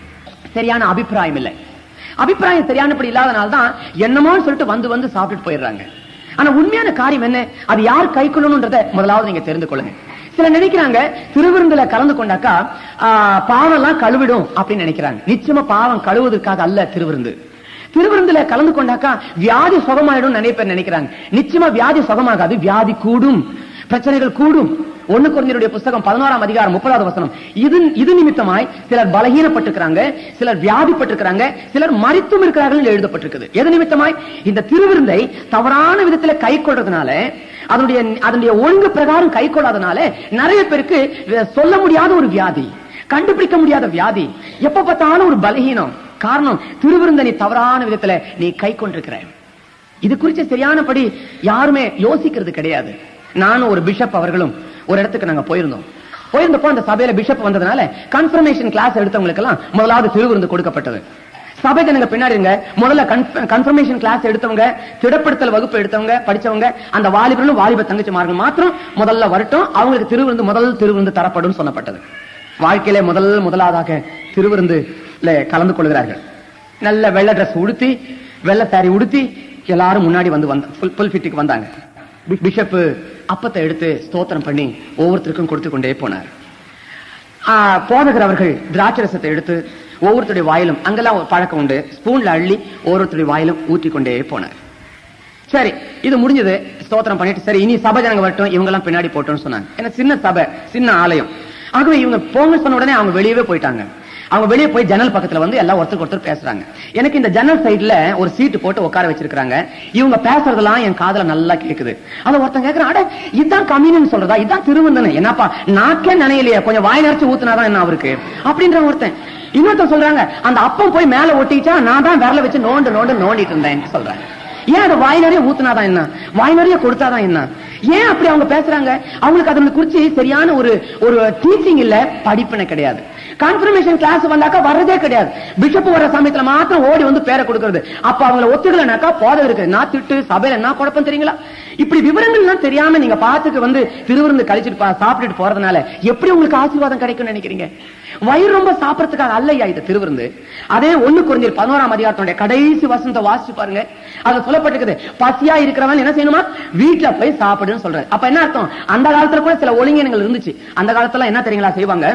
சரியான அபிப்பிராயம் இல்லை. அபிப்பிராயம் சரியானபடி இல்லாதனால்தான் என்னமோ சொல்லிட்டு வந்து வந்து சாப்பிட்டு போயிடுறாங்க. ஆனா உண்மையான காரியம் என்ன, அது யார் கை கொள்ளணும்ன்றத முதலாவது நீங்க தெரிந்து கொள்ளுங்க. சில நினைக்கிறாங்க திருவிருந்துல கலந்து கொண்டாக்கா பாவம் எல்லாம் கழுவிடும் அப்படின்னு நினைக்கிறாங்க. நிச்சயமா பாவம் கழுவுவதற்காக அல்ல திருவிருந்து. திருவிருந்துல கலந்து கொண்டாக்கா வியாதி சுகமாயிடும் நிறைய பேர் நினைக்கிறாங்க. நிச்சயமா வியாதி சுகமாகாது, வியாதி கூடும், பிரச்சனைகள் கூடும். ஒன்னு கொரிந்தியருடைய புத்தகம் பதினோராம் அதிகாரம் முப்பதாவது வசனம், இது இது நிமித்தமாய் சிலர் பலகீனப்பட்டிருக்கிறாங்க, சிலர் வியாதிப்பட்டிருக்கிறாங்க, சிலர் மரித்தும் இருக்கிறார்கள் எழுதப்பட்டிருக்குது. எது நிமித்தமாய்? இந்த திருவிருந்தை தவறான விதத்துல கை கொள்றதுனால, அதனுடைய அதனுடைய ஒழுங்கு பிரகாரம் கை கொள்ளாதனால நிறைய பேருக்கு சொல்ல முடியாத ஒரு வியாதி, கண்டுபிடிக்க முடியாத வியாதி, எப்ப பார்த்தாலும் ஒரு பலகீனம். காரணம், திருவிருந்தை நீ தவறான விதத்துல நீ கை கொண்டிருக்கிற. இது குறித்து சரியானபடி யாருமே யோசிக்கிறது கிடையாது. நானும் ஒரு பிஷப் அவர்களும் ஒரு இடத்துக்கு நாங்க போயிருந்தோம். போயிருந்தப்போ அந்த சபையில பிஷப் வந்ததுனால கன்ஃபர்மேஷன் கிளாஸ் எடுத்தவங்களுக்கு எல்லாம் முதலாவது திருவிருந்து கொடுக்கப்பட்டது. சபை ஜனங்க பின்னாடி இருங்க. முதல்ல கன்ஃபர்மேஷன் கிளாஸ் எடுத்தவங்க, திடப்படுத்தல் வகுப்பு எடுத்தவங்க, படிச்சவங்க, அந்த வாலிபர்களும் வாலிப தங்கச்சிமார்கள் மாத்திரம் முதல்ல வரட்டும், அவங்களுக்கு திருவிருந்து முதல் திருவிருந்து தரப்படும் சொல்லப்பட்டது. வாழ்க்கையில முதல் முதலாவதாக திருவிருந்து கலந்து கொள்கிறார்கள். நல்ல வெள்ளை டிரஸ் உடுத்தி, வெள்ளை சாரி உடுத்தி எல்லாரும் முன்னாடி வந்து புல்பிட்டுக்கு வந்தாங்க. பிஷப் அப்பத்தை எடுத்து ஸ்தோத்திரம் பண்ணி ஒவ்வொருத்தருக்கும் கொடுத்து கொண்டே போனார். போதகர் அவர்கள் திராட்சரசத்தை எடுத்து ஒவ்வொருத்தருடைய வாயிலும், அங்கெல்லாம் பழக்கம் உண்டு, ஸ்பூன்ல அள்ளி ஒவ்வொருத்தருடைய வாயிலும் ஊற்றி கொண்டே போனார். சரி, இது முடிஞ்சது. ஸ்தோத்திரம் பண்ணிட்டு சரி இனி சபை ஜனங்க வரட்டும், இவங்க எல்லாம் பின்னாடி போட்டோம்னு சொன்னாங்க. ஏன்னா சின்ன சபை, சின்ன ஆலயம். ஆகவே இவங்க போங்க சொன்ன உடனே அவங்க வெளியவே போயிட்டாங்க. அவங்க வெளியே போய் ஜன்னல் பக்கத்துல வந்து எல்லாம் ஒருத்தருக்கு ஒருத்தர் பேசுறாங்க. எனக்கு இந்த ஜன்னல் சைடுல ஒரு சீட்டு போட்டு உட்கார வச்சிருக்காங்க. இவங்க பேசுறதெல்லாம் என் காதுல நல்லா கேக்குது. அத ஒருத்தன் கேக்குறான், அட இதுதான் கம்யூனியன் சொல்றதா, இதுதான் திருவந்தனை, என்னப்பா நாக்கே நினையிலையே, கொஞ்சம் வாய் நிறைச்சு ஊத்துனாதான் என்ன அவருக்கு அப்படின்ற ஒருத்தன். இன்னொருத்தன் சொல்றாங்க, அந்த அப்பம் போய் மேல ஒட்டிச்சா நான் தான் விரல வச்சு நோண்டு நோண்டு நோண்டிட்டு இருந்தேன் சொல்றேன். ஏன் அது வாய் நிறைய ஊத்துனாதான் என்ன, வாய் நிறைய கொடுத்தாதான் என்ன, ஏன் அப்படி அவங்க பேசுறாங்க? அவங்களுக்கு அதை குறிச்சு சரியான ஒரு ஒரு டீச்சிங் இல்ல, படிப்பினை கிடையாது. கான்ஃபர்மேஷன் கிளாஸ் வந்தாக்கா வர்றதே கிடையாது. பிஷப் வர சமயத்துல மாத்திரம் ஓடி வந்து பேரை கொடுக்கறது. அப்ப அவங்களை ஒத்துக்கலனாக்கா போதை இருக்கு, நான் திட்டு சபையில என்ன குழப்பம் தெரியுங்களா? இப்படி விவரங்கள்லாம் தெரியாம நீங்க பாத்துக்கு வந்து திருவிருந்து கழிச்சிட்டு சாப்பிட்டுட்டு போறதுனால எப்படி உங்களுக்கு ஆசீர்வாதம் கிடைக்கும் நினைக்கிறீங்க? வயிறு ரொம்ப சாப்பிடறதுக்காக அல்லையா இது திருவிருந்து. அதே ஒண்ணு குறைஞ்சர் பதினோராம் அதிகாரத்துடைய கடைசி வசனத்தை வாசிச்சு பாருங்க. அது சொல்லப்பட்டிருக்குது, பசியா இருக்கிறவன் என்ன செய்யணுமா, வீட்டுல போய் சாப்பிடுன்னு சொல்றாரு. அப்ப என்ன அர்த்தம்? அந்த காலத்துல கூட சில ஒழுங்கினங்கள் இருந்துச்சு. அந்த காலத்துல என்ன தெரியுங்களா செய்வாங்க,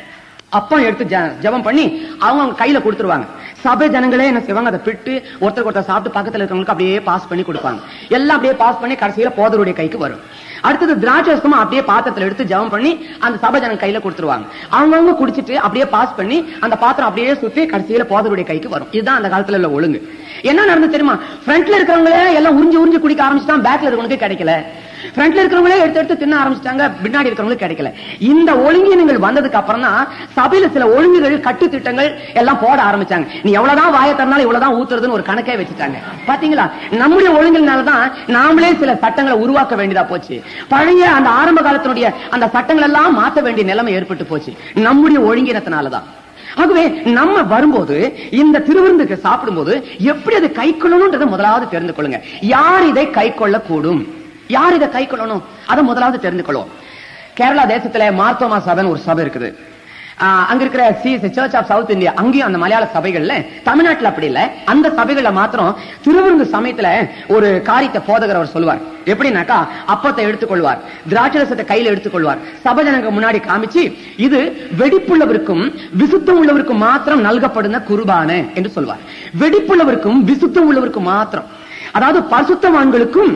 அப்பம் எடுத்து ஜெபம் பண்ணி அவங்க அவங்க கையில கொடுத்துருவாங்க. சபை ஜனங்களே என்ன செய்வாங்க, அதை பிட்டு ஒருத்தருக்கு ஒருத்தர் சாப்பிட்டு பக்கத்துல இருக்கவங்களுக்கு அப்படியே பாஸ் பண்ணி கொடுப்பாங்க. எல்லாம் அப்படியே பாஸ் பண்ணி கடைசியில போதருடைய கைக்கு வரும். அடுத்தது திராட்சரசமா அப்படியே பாத்திரத்துல எடுத்து ஜெபம் பண்ணி அந்த சபை ஜனங்க கையில கொடுத்துருவாங்க. அவங்கவுங்க குடிச்சிட்டு அப்படியே பாஸ் பண்ணி அந்த பாத்திரம் அப்படியே சுத்தி கடைசியில போதருடைய கைக்கு வரும். இதுதான் அந்த காலத்துல உள்ள ஒழுங்கு. என்ன நடந்து தெரியுமா, ஃப்ரண்ட்ல இருக்கிறவங்களே எல்லாம் உறிஞ்சு உறிஞ்சு குடிக்க ஆரம்பிச்சுட்டான், பேக்ல இருக்கவங்களுக்கு கிடைக்கல. ஃப்ரண்ட்ல இருக்கிறவங்களே எடுத்து எடுத்து தின்ன ஆரம்பிச்சிட்டாங்க, பின்னாடி இருக்கிறவங்களுக்கு கிடைக்கல. இந்த ஒழுங்கினங்கள் வந்ததுக்கு அப்புறம் தான் சபையில சில ஒழுங்குகள் கட்டு திட்டங்கள் எல்லாம் போட ஆரம்பிச்சாங்க. நீ எவ்வளவுதான் வாய தரனாலும் இவ்வளவுதான் ஊத்துறதுன்னு ஒரு கணக்கே வச்சுட்டாங்க. பாத்தீங்களா, நம்முடைய ஒழுங்கினாலதான் நாமளே சில சட்டங்களை உருவாக்க வேண்டியதா போச்சு. பழைய அந்த ஆரம்ப காலத்தினுடைய அந்த சட்டங்கள் எல்லாம் மாற்ற வேண்டிய நிலைமை ஏற்பட்டு போச்சு, நம்முடைய ஒழுங்கினத்தினாலதான். ஆகவே நம்ம வரும்போது இந்த திருவிருந்துக்கு சாப்பிடும் போது எப்படி அதை கை கொள்ளணும்ன்றதை முதலாவது தெரிந்து கொள்ளுங்க. யார் இதை கை கொள்ள கூடும், யார் இதை கை கொள்ளணும், அதை முதலாவது தெரிந்து கொள்வோம். கேரளா தேசத்துல மார்த்தோமா சபைன்னு ஒரு சபை இருக்குது. அங்க இருக்கிற சர்ச் ஆஃப் சவுத் இந்தியா, அங்கேயும் அந்த மலையாள சபைகள்ல, தமிழ்நாட்டில் அப்படி இல்ல, அந்த சபைகள்ல மாத்திரம் திருவிருந்து சமயத்துல ஒரு காரியத்தை போதகர் அவர் சொல்லுவார். எப்படின்னாக்கா, அப்பத்தை எடுத்துக்கொள்வார், திராட்சரசத்தை கையில எடுத்துக்கொள்வார், சபை ஜனங்க முன்னாடி காமிச்சு, இது வெடிப்புள்ளவருக்கும் விசுத்தம் உள்ளவருக்கும் மாத்திரம் நல்கப்படுன குர்பான என்று சொல்வார். வெடிப்புள்ளவருக்கும் விசுத்தம் உள்ளவருக்கும் மாத்திரம், அதாவது பரிசுத்தவான்களுக்கும்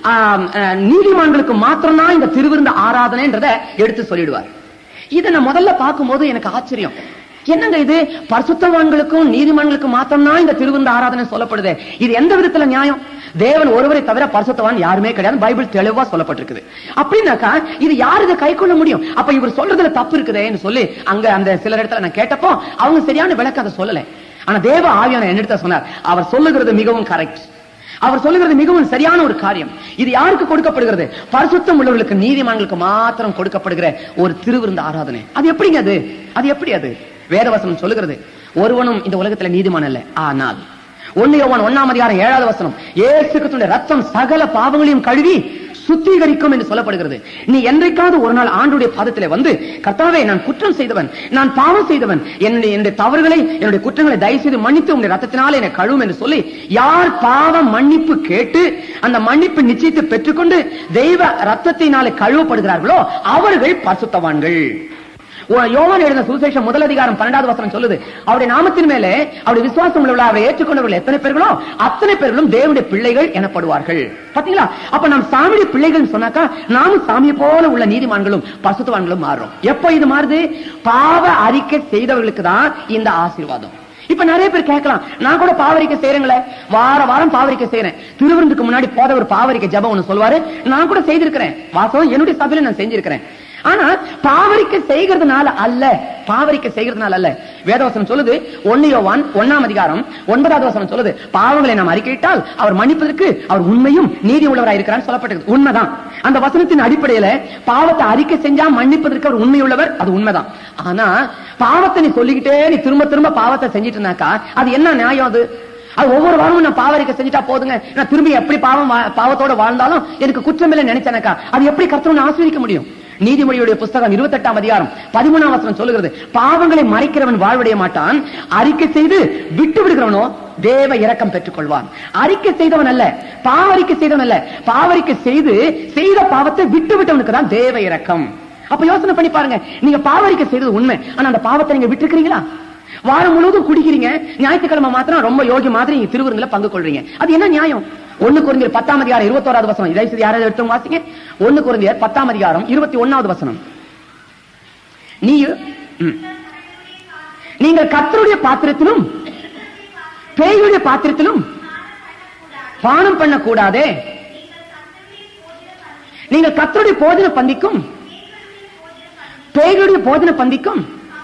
நீதிமான்களுக்கும் மாத்திரம் தான் இந்த திருவிருந்து ஆராதனைன்றதை எடுத்து சொல்லிடுவார். இதை நான் முதல்ல பார்க்கும்போது எனக்கு ஆச்சரியம், என்னங்க இது பரிசுத்தவான்களுக்கும் நீதிமான்களுக்கும் மாத்திரம் தான் இந்த திருவிருந்து ஆராதனை சொல்லப்படுது, இது எந்த விதத்துல நியாயம்? தேவன் ஒருவரை தவிர பரிசுத்தவான் யாருமே கிடையாது, பைபிள் தெளிவா சொல்லப்பட்டிருக்குது. அப்படின்னாக்கா இது யாரு இதை கை கொள்ள முடியும்? அப்ப இவர் சொல்றதுல தப்பு இருக்குதேன்னு சொல்லி அங்க அந்த சில இடத்துல நான் கேட்டப்போ அவங்க சரியான விளக்கம் அதை சொல்லல. ஆனா தேவ ஆவியான என்னிடத்த சொன்னார், அவர் சொல்லுகிறது மிகவும் கரெக்ட், அவர் சொல்லுகிறது மிகவும் சரியான ஒரு காரியம். இது யாருக்கு கொடுக்கப்படுகிறது? பரிசுத்தம் உள்ளவர்களுக்கு நீதிமான்களுக்கு மாத்திரம் கொடுக்கப்படுகிற ஒரு திருவிருந்து ஆராதனை. அது எப்படிங்க அது? அது எப்படி அது? வேதவசனம் சொல்லுகிறது, ஒருவனும் இந்த உலகத்துல நீதிமான் அல்ல, ஆனால் ஒன்னு யோவான் ஒன்னாம் அதிகாரம் ஏழாவது வசனம், இயேசு கிறிஸ்துவின் ரத்தம் சகல பாவங்களையும் கழுவி சுத்திகரிக்கும் என்று சொல்லப்படுகிறது. நீ என்றைக்காவது ஒரு நாள் ஆண்டுடைய பாதத்திலே வந்து, கர்த்தாவே நான் குற்றம் செய்தவன், நான் பாவம் செய்தவன், என்னுடைய தவறுகளை என்னுடைய குற்றங்களை தயவு செய்து மன்னித்து உங்களுடைய ரத்தத்தினாலே என்னை கழுவும் என்று சொல்லி யார் பாவம் மன்னிப்பு கேட்டு அந்த மன்னிப்பு நிச்சயத்தை பெற்றுக்கொண்டு தெய்வ ரத்தத்தினாலே கழுவப்படுகிறார்களோ அவர்கள் பரிசுத்தவான்கள். யோவான் எழுதின சுவிசேஷம் முதல் அதிகாரம் பன்னெண்டாவது வசனம் சொல்லுது, அவருடைய நாமத்தின் மேலே அவருடைய விசுவாசம் உள்ள அவரை ஏற்றுக்கொண்டவர்கள் எத்தனை பேர்களோ அத்தனை பேர்களும் தேவனுடைய பிள்ளைகள் எனப்படுவார்கள். பாத்தீங்களா, அப்ப நாம் சாமியுடைய பிள்ளைகள் சொன்னாக்கா நாமும் சாமியை போல உள்ள நீதிமான்களும் பரிசுத்தவான்களும் மாறுறோம். எப்ப இது மாறுது? பாவ அறிக்கை செய்தவர்களுக்கு தான் இந்த ஆசீர்வாதம். இப்ப நிறைய பேர் கேட்கலாம், நான் கூட பாவரிக்கை செய்யறேங்களே, வார வாரம் பாவரிக்கை செய்யறேன், திருவிருந்துக்கு முன்னாடி போத ஒரு பாவரிக்கை ஜெபம் ஒண்ணு சொல்வாரு, நான் கூட செய்திருக்கிறேன், வாசம் என்னுடைய சபையில நான் செஞ்சிருக்கிறேன். ஆனா பாவரிக்கை செய்கிறதுனால அல்ல, பாவரிக்கை செய்கிறதுனால அல்ல. வேதவசனம் சொல்லுது, ஒன்னு யோவான் ஒன்னாம் அதிகாரம் ஒன்பதாவது வசனம் சொல்லுது, பாவங்களை நாம் அறிக்கையிட்டால் அவர் மன்னிப்பதற்கு அவர் உண்மையும் நீதி உள்ளவராய் இருக்கிறார் சொல்லப்பட்டது. உண்மைதான். அந்த வசனத்தின் அடிப்படையில பாவத்தை அறிக்கை செஞ்சா மன்னிப்பதற்கு அவர் உண்மை உள்ளவர், அது உண்மைதான். ஆனா பாவத்தை நீ சொல்லிக்கிட்டே நீ திரும்ப திரும்ப பாவத்தை செஞ்சிட்டு இருந்தாக்கா அது என்ன நியாயம்? அது அது ஒவ்வொரு வாரமும் நான் பாவரிக்கை செஞ்சுட்டா போதுங்க, நான் திரும்பி எப்படி பாவம் பாவத்தோட வாழ்ந்தாலும் எனக்கு குற்றமில்லை நினைச்சேனாக்கா அது எப்படி கர்த்தரை ஆசீர்வதிக்க முடியும்? நீதிமொழியுடைய புஸ்தகம் இருபத்தி எட்டாம் அதிகாரம் பதிமூணாம் வசனம் சொல்லுகிறது, பாவங்களை மறைக்கிறவன் வாழ்வடைய மாட்டான், அறிக்கை செய்து விட்டு விடுகிறவனோ தேவ இரக்கம் பெற்றுக் கொள்வான். அறிக்கை செய்தவன் அல்ல, பாவரிக்கை செய்தவன் அல்ல, பாவரிக்கை செய்து செய்த பாவத்தை விட்டு விட்டவனுக்கு தான் தேவ இரக்கம். அப்ப யோசனை பண்ணி பாருங்க, நீங்க பாவரிக்கை செய்தது உண்மை, ஆனா அந்த பாவத்தை நீங்க விட்டுருக்கீங்களா? வாரம் முழுவதும் குடிக்கிறீங்க, ஞாயிற்றுக்கிழமை மாத்திரம் ரொம்ப யோகி மாதிரி நீங்க திருவிருந்துல பங்கு கொள்றீங்க, அது என்ன நியாயம்? ஒன்னு கொரிந்தியர் பத்தாம் அதிகாரம் இருபத்தி ஓராவது வசனம், இதை யாராவது எடுத்து வாசிங்க. ஒன்னு கொரிந்தியர் பத்தாம் அதிகாரம் இருபத்தி ஒன்னாவது வசனம். நீ நீங்கள் கர்த்தருடைய பாத்திரத்திலும் பேயுடைய பாத்திரத்திலும் பானம் பண்ணக்கூடாதே. நீங்கள் கர்த்தருடைய போஜன பந்திக்கும் பேயுடைய போஜன பந்திக்கும்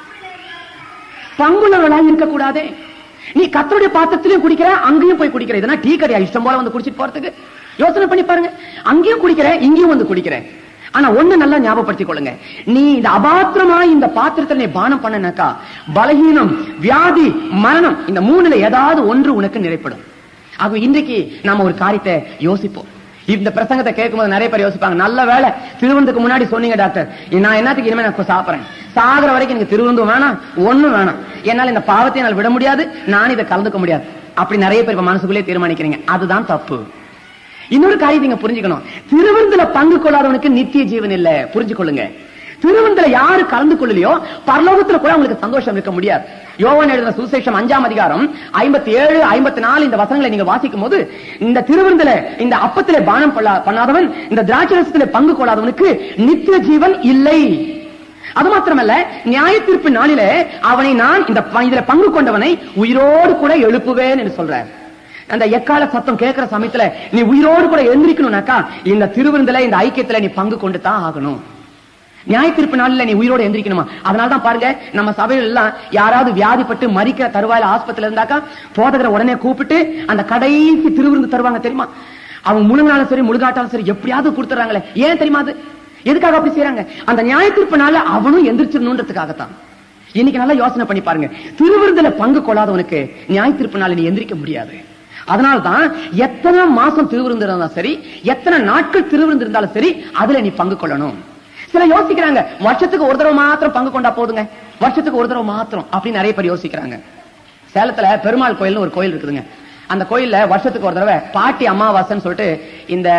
பங்குள்ளவர்களாக இருக்கக்கூடாதே. நீ கர்த்தருடைய பாத்திரத்திலையும் குடிக்கிற, அங்கேயும் போய் குடிக்கிற. இதெல்லாம் டீ கடையா இஷ்டம் போல வந்து குடிச்சிட்டு போறதுக்கு? யோசனை பண்ணி பாருங்க. அங்கேயும் குடிக்கிற, இங்கேயும் வந்து குடிக்கிற. ஆனா ஒண்ணு நல்லா ஞாபகப்படுத்திக் கொள்ளுங்க, நீ இந்த அபாத்திரமா இந்த பாத்திரத்தில் நீ பானம் பண்ணனாக்கா பலகீனம், வியாதி, மரணம், இந்த மூணுல ஏதாவது ஒன்று உனக்கு நிறைப்படும். ஆக இன்றைக்கு நாம ஒரு காரியத்தை யோசிப்போம். இந்த பிரசங்கத்தை கேட்கும்போது நிறைய பேர் யோசிப்பாங்க, நல்ல வேலை திருவிருந்துக்கு முன்னாடி சொன்னீங்க டாக்டர், நான் என்னத்துக்கு இனிமே நான் சாப்பிடுறேன், சாகிற வரைக்கும் எனக்கு திருவிருந்தும் வேணாம், ஒண்ணும் வேணாம், என்னால இந்த பாவத்தை என்னால் விட முடியாது, நான் இதை கலந்துக்க முடியாது. அப்படி நிறைய பேர் மனசுக்குள்ளே தீர்மானிக்கிறீங்க. அதுதான் தப்பு. இன்னொரு காரியத்தை நீங்க புரிஞ்சுக்கணும், திருவிருந்துல பங்கு கொள்ளாதவனுக்கு நித்திய ஜீவன் இல்ல. புரிஞ்சுக்கொள்ளுங்க. திருவிருந்துல யாரு கலந்து கொள்ளலையோ பரலோகத்துல கூட அவங்களுக்கு சந்தோஷம் இருக்க முடியாது. யோவான் எழுதின சுவிசேஷம் அஞ்சாம் அதிகாரம் ஐம்பத்தி ஏழு ஐம்பத்தி நாலு இந்த வசனங்களை நீங்க வாசிக்கும் போது, இந்த திருவிருந்துல இந்த அப்பத்திலே பானம் பண்ணாதவன், இந்த திராட்சரசத்திலே பங்கு கொள்ளாதவனுக்கு நித்திய ஜீவன் இல்லை. அது மாத்திரமல்ல, நியாய தீர்ப்பு நாளிலே அவனை நான் இந்த இதுல பங்கு கொண்டவனை உயிரோடு கூட எழுப்புவேன் என்று சொல்றார். அந்த எக்கால சத்தம் கேட்கிற சமயத்துல நீ உயிரோடு கூட எழுந்திருக்கணும்னாக்கா இந்த திருவிருந்துல இந்த ஐக்கியத்துல நீ பங்கு கொண்டு தான் ஆகணும். நியாய தீர்ப்பு நாளில நீ உயிரோடு எந்திரிக்கணுமா? அதனாலதான் பாருங்க, நம்ம சபையில எல்லாம் யாராவது வியாதிப்பட்டு மரிக்கிற தருவாயில ஆஸ்பத்திரியில இருந்தாக்கா போதகரை உடனே கூப்பிட்டு அந்த கடைசி திருவிருந்து தருவாங்க தெரியுமா? அவங்க முழுங்கினாலும் சரி முழுகாட்டாலும் சரி எப்படியாவது கொடுத்துறாங்களே. ஏன் தெரியுமா? அது எதுக்காக அப்படி செய்யறாங்க? அந்த நியாய தீர்ப்பு நாள்ல அவனும் எந்திரிச்சிடணுன்றதுக்காகத்தான். இன்னைக்கு நல்லா யோசனை பண்ணி பாருங்க, திருவிருந்துல பங்கு கொள்ளாதவனுக்கு நியாய தீர்ப்பு நாள் நீ எந்திரிக்க முடியாது. அதனால்தான் எத்தனை மாசம் திருவிருந்து இருந்தாலும் சரி, எத்தனை நாட்கள் திருவிருந்து இருந்தாலும் சரி, அதுல நீ பங்கு கொள்ளணும். சில யோசிக்கிறாங்க, வருஷத்துக்கு ஒரு தடவை மாத்திரம் பங்கு கொண்டா போதுங்க, வருஷத்துக்கு ஒரு தடவை மாத்திரம் அப்படின்னு நிறைய பேர் யோசிக்கிறாங்க. சேலத்துல பெருமாள் கோயில் ஒரு கோயில் இருக்குதுங்க. அந்த கோயில்ல வருஷத்துக்கு ஒரு தடவை பாட்டி அமாவாசைன்னு சொல்லிட்டு இந்த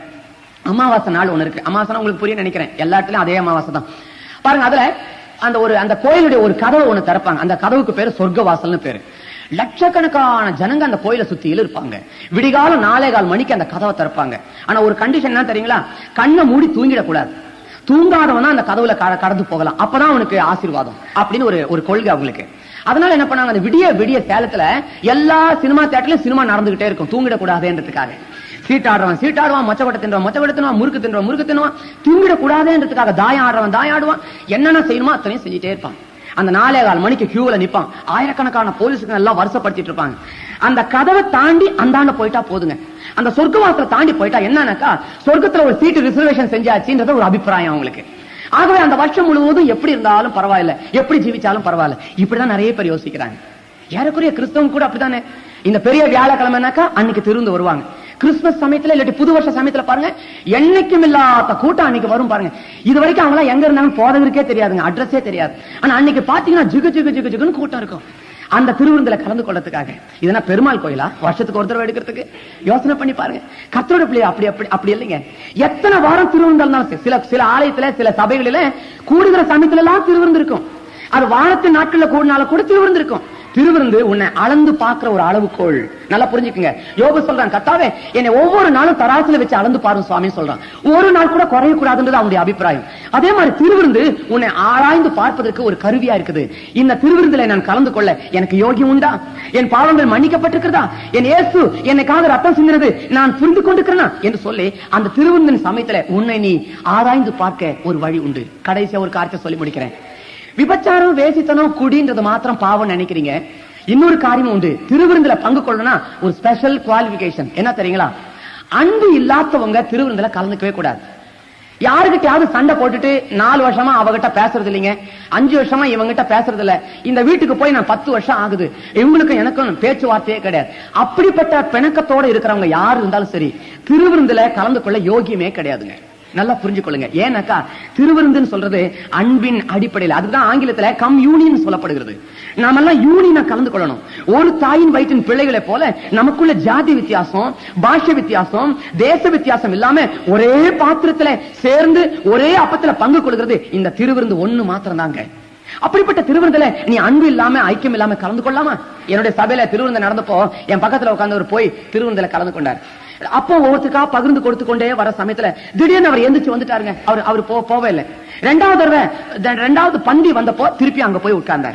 அமாவாசை நாள் ஒண்ணு இருக்கு. அமாவாசை உங்களுக்கு புரிய நினைக்கிறேன், எல்லா இடத்துலயும் அதே அமாவாசை தான் பாருங்க. அதுல அந்த ஒரு அந்த கோயிலுடைய ஒரு கதவை ஒண்ணு திறப்பாங்க. அந்த கதவுக்கு பேரு சொர்க்க வாசல்னு பேரு. லட்சக்கணக்கான ஜனங்க அந்த கோயிலை சுத்தியில இருப்பாங்க. விடிகாலம் நாலே கால் மணிக்கு அந்த கதவை திறப்பாங்க. ஆனா ஒரு கண்டிஷன் என்ன தெரியுங்களா? கண்ணை மூடி தூங்கிடக்கூடாது. தூங்காதவனா அந்த கதவுல கடந்து போகலாம், அப்பதான் அவனுக்கு ஆசீர்வாதம் அப்படின்னு ஒரு ஒரு கொள்கை அவங்களுக்கு. அதனால என்ன பண்ணாங்க, அந்த விடிய விடிய சேலத்துல எல்லா சினிமா தியேட்டர்லயும் சினிமா நடந்துகிட்டே இருக்கும், தூங்கிடக்கூடாதுன்றதுக்காக. சீட்டாடுறவன் சீட்டாடுவான், மொச்சக்கொட்டை தின்றவன் மொச்சக்கொட்டை தின்னுவான், முறுக்கு தின்றவன் முறுக்கு தின்னுவான், தூங்கிடக்கூடாதுன்றதுக்காக தாயம் ஆடுறவன் தாயம் ஆடுவான், என்னென்ன செய்யணுமோ அத்தனையும் செஞ்சுட்டே இருப்பான். அந்த நாலே கால் மணிக்கு கியூல நிப்பான். ஆயிரக்கணக்கான போலீஸுக்கு எல்லாம் வருஷப்படுத்திட்டு இருப்பாங்க. அந்த கதவை தாண்டி அந்தாண்ட போயிட்டா போதுங்க. அந்த சொர்க்க வாசலை தாண்டி போயிட்டா என்னன்னாக்கா சொர்க்கத்துல ஒரு சீட்டு ரிசர்வேஷன் செஞ்சாச்சுன்றது ஒரு அபிப்பிராயம் அவங்களுக்கு. ஆகவே அந்த வருஷம் முழுவதும் எப்படி இருந்தாலும் பரவாயில்ல, எப்படி ஜீவிச்சாலும் பரவாயில்ல, இப்படிதான் நிறைய பேர் யோசிக்கிறாங்க. ஏறக்குறைய கிறிஸ்தவம் கூட அப்படித்தானே. இந்த பெரிய வியாழக்கிழமைனாக்கா அன்னைக்கு திருந்து வருவாங்க. கிறிஸ்துமஸ் சமயத்துல இல்லாட்டி புது வருஷ சமயத்துல பாருங்க, என்னைக்கும் இல்லாத கூட்டம் அன்னைக்கு வரும் பாருங்க. இது வரைக்கும் அவங்க எங்க இருந்தாலும் போதகருக்கே தெரியாதுங்க, அட்ரஸே தெரியாது. ஆனா அன்னைக்கு பாத்தீங்கன்னா ஜிகு ஜிகு ஜிகு ஜிகுன்னு கூட்டம் இருக்கும் அந்த திருவிருந்துல கலந்து கொள்ளறதுக்காக. இதனா பெருமாள் கோயிலா வருஷத்துக்கு ஒரு தடவை எடுக்கிறதுக்கு? யோசனை பண்ணி பாருங்க. கர்த்தரோட பிள்ளை அப்படி அப்படி அப்படி இல்லைங்க. எத்தனை வாரம் திருவிருந்து இருந்தாலும் சில சில ஆலயத்துல சில சபைகளில கூடுகிற சமயத்துல எல்லாம் திருவிருந்து இருக்கும். அது வாரத்தின் நாட்கள்ல கூடினால கூட திருவிருந்து இருக்கும். திருவிருந்து உன்னை அளந்து பார்க்கிற ஒரு அளவுகோல். நல்லா புரிஞ்சுக்குங்க. யோபு சொல்றான், கர்த்தாவே என்னை ஒவ்வொரு நாளும் தராசுல வச்சு அளந்து பாருங்க சுவாமி சொல்றான். ஒரு நாள் கூட குறைய கூடாதுன்றது அவனுடைய அபிப்பிராயம். அதே மாதிரி திருவிருந்து உன்னை ஆராய்ந்து பார்ப்பதற்கு ஒரு கருவியா இருக்குது. இந்த திருவிருந்துல நான் கலந்து கொள்ள எனக்கு யோகியம் உண்டா? என் பாவங்கள் மன்னிக்கப்பட்டிருக்கிறதா? என் இயேசு என்னைக்காக ரத்தம் சிந்தினது நான் புரிந்து கொண்டிருக்கிறேனா என்று சொல்லி அந்த திருவிருந்தின் சமயத்துல உன்னை நீ ஆராய்ந்து பார்க்க ஒரு வழி உண்டு. கடைசியா ஒரு காரியத்தை சொல்லி முடிக்கிறேன். விபச்சாரம், வேசித்தனம், குடின்றது மாத்திரம் பாவம் நினைக்கிறீங்க. இன்னொரு காரியம் உண்டு. திருவிருந்துல பங்கு கொள்ளணும்னா ஒரு ஸ்பெஷல் குவாலிபிகேஷன் என்ன தெரியுங்களா? அன்பு இல்லாதவங்க திருவிருந்துல கலந்துக்கவே கூடாது. யாருக்கிட்டையாவது சண்டை போட்டுட்டு நாலு வருஷமா அவகிட்ட பேசுறது இல்லைங்க, அஞ்சு வருஷமா இவங்கிட்ட பேசுறது இல்ல, இந்த வீட்டுக்கு போய் நான் பத்து வருஷம் ஆகுது, இவங்களுக்கும் எனக்கும் பேச்சுவார்த்தையே கிடையாது, அப்படிப்பட்ட பிணக்கத்தோட இருக்கிறவங்க யாரு இருந்தாலும் சரி திருவிருந்துல கலந்து கொள்ள யோகியமே கிடையாதுங்க. நல்லா புரிஞ்சுக்கொள்ளுங்க. ஏன்னாக்கா திருவிருந்துன்னு சொல்றது அன்பின் அடிப்படையில், அதுதான் ஆங்கிலத்துல கம்யூனியன் சொல்லப்படுகிறது. நாம எல்லாம் யூனியனா கலந்து கொள்ளணும். ஒரு தாயின் வயிற்றின் பிள்ளைகளை போல நமக்குள்ள ஜாதி வித்தியாசம், பாஷை வித்தியாசம், தேச வித்தியாசம் இல்லாம ஒரே பாத்திரத்துல சேர்ந்து ஒரே அப்பத்துல பங்கு கொள்கிறது இந்த திருவிருந்து ஒண்ணு மாத்திரம் தாங்க. அப்படிப்பட்ட திருவிருந்துல நீ அன்பு இல்லாம ஐக்கியம் இல்லாம கலந்து கொள்ளாமா? என்னுடைய சபையில திருவிருந்து நடந்தப்போ என் பக்கத்துல உட்கார்ந்து போய் திருவிருந்துல கலந்து கொண்டார். அப்போ ஒவ்வொருத்துக்கா பகிர்ந்து கொடுத்து கொண்டே வர சமயத்துல திடீர்னு அவர் எந்திரிச்சு வந்துட்டாருங்க. அவர் அவர் போவே இல்லை. ரெண்டாவது தடவை ரெண்டாவது பந்தி வந்தப்போ திருப்பி அங்க போய் உட்கார்ந்தார்.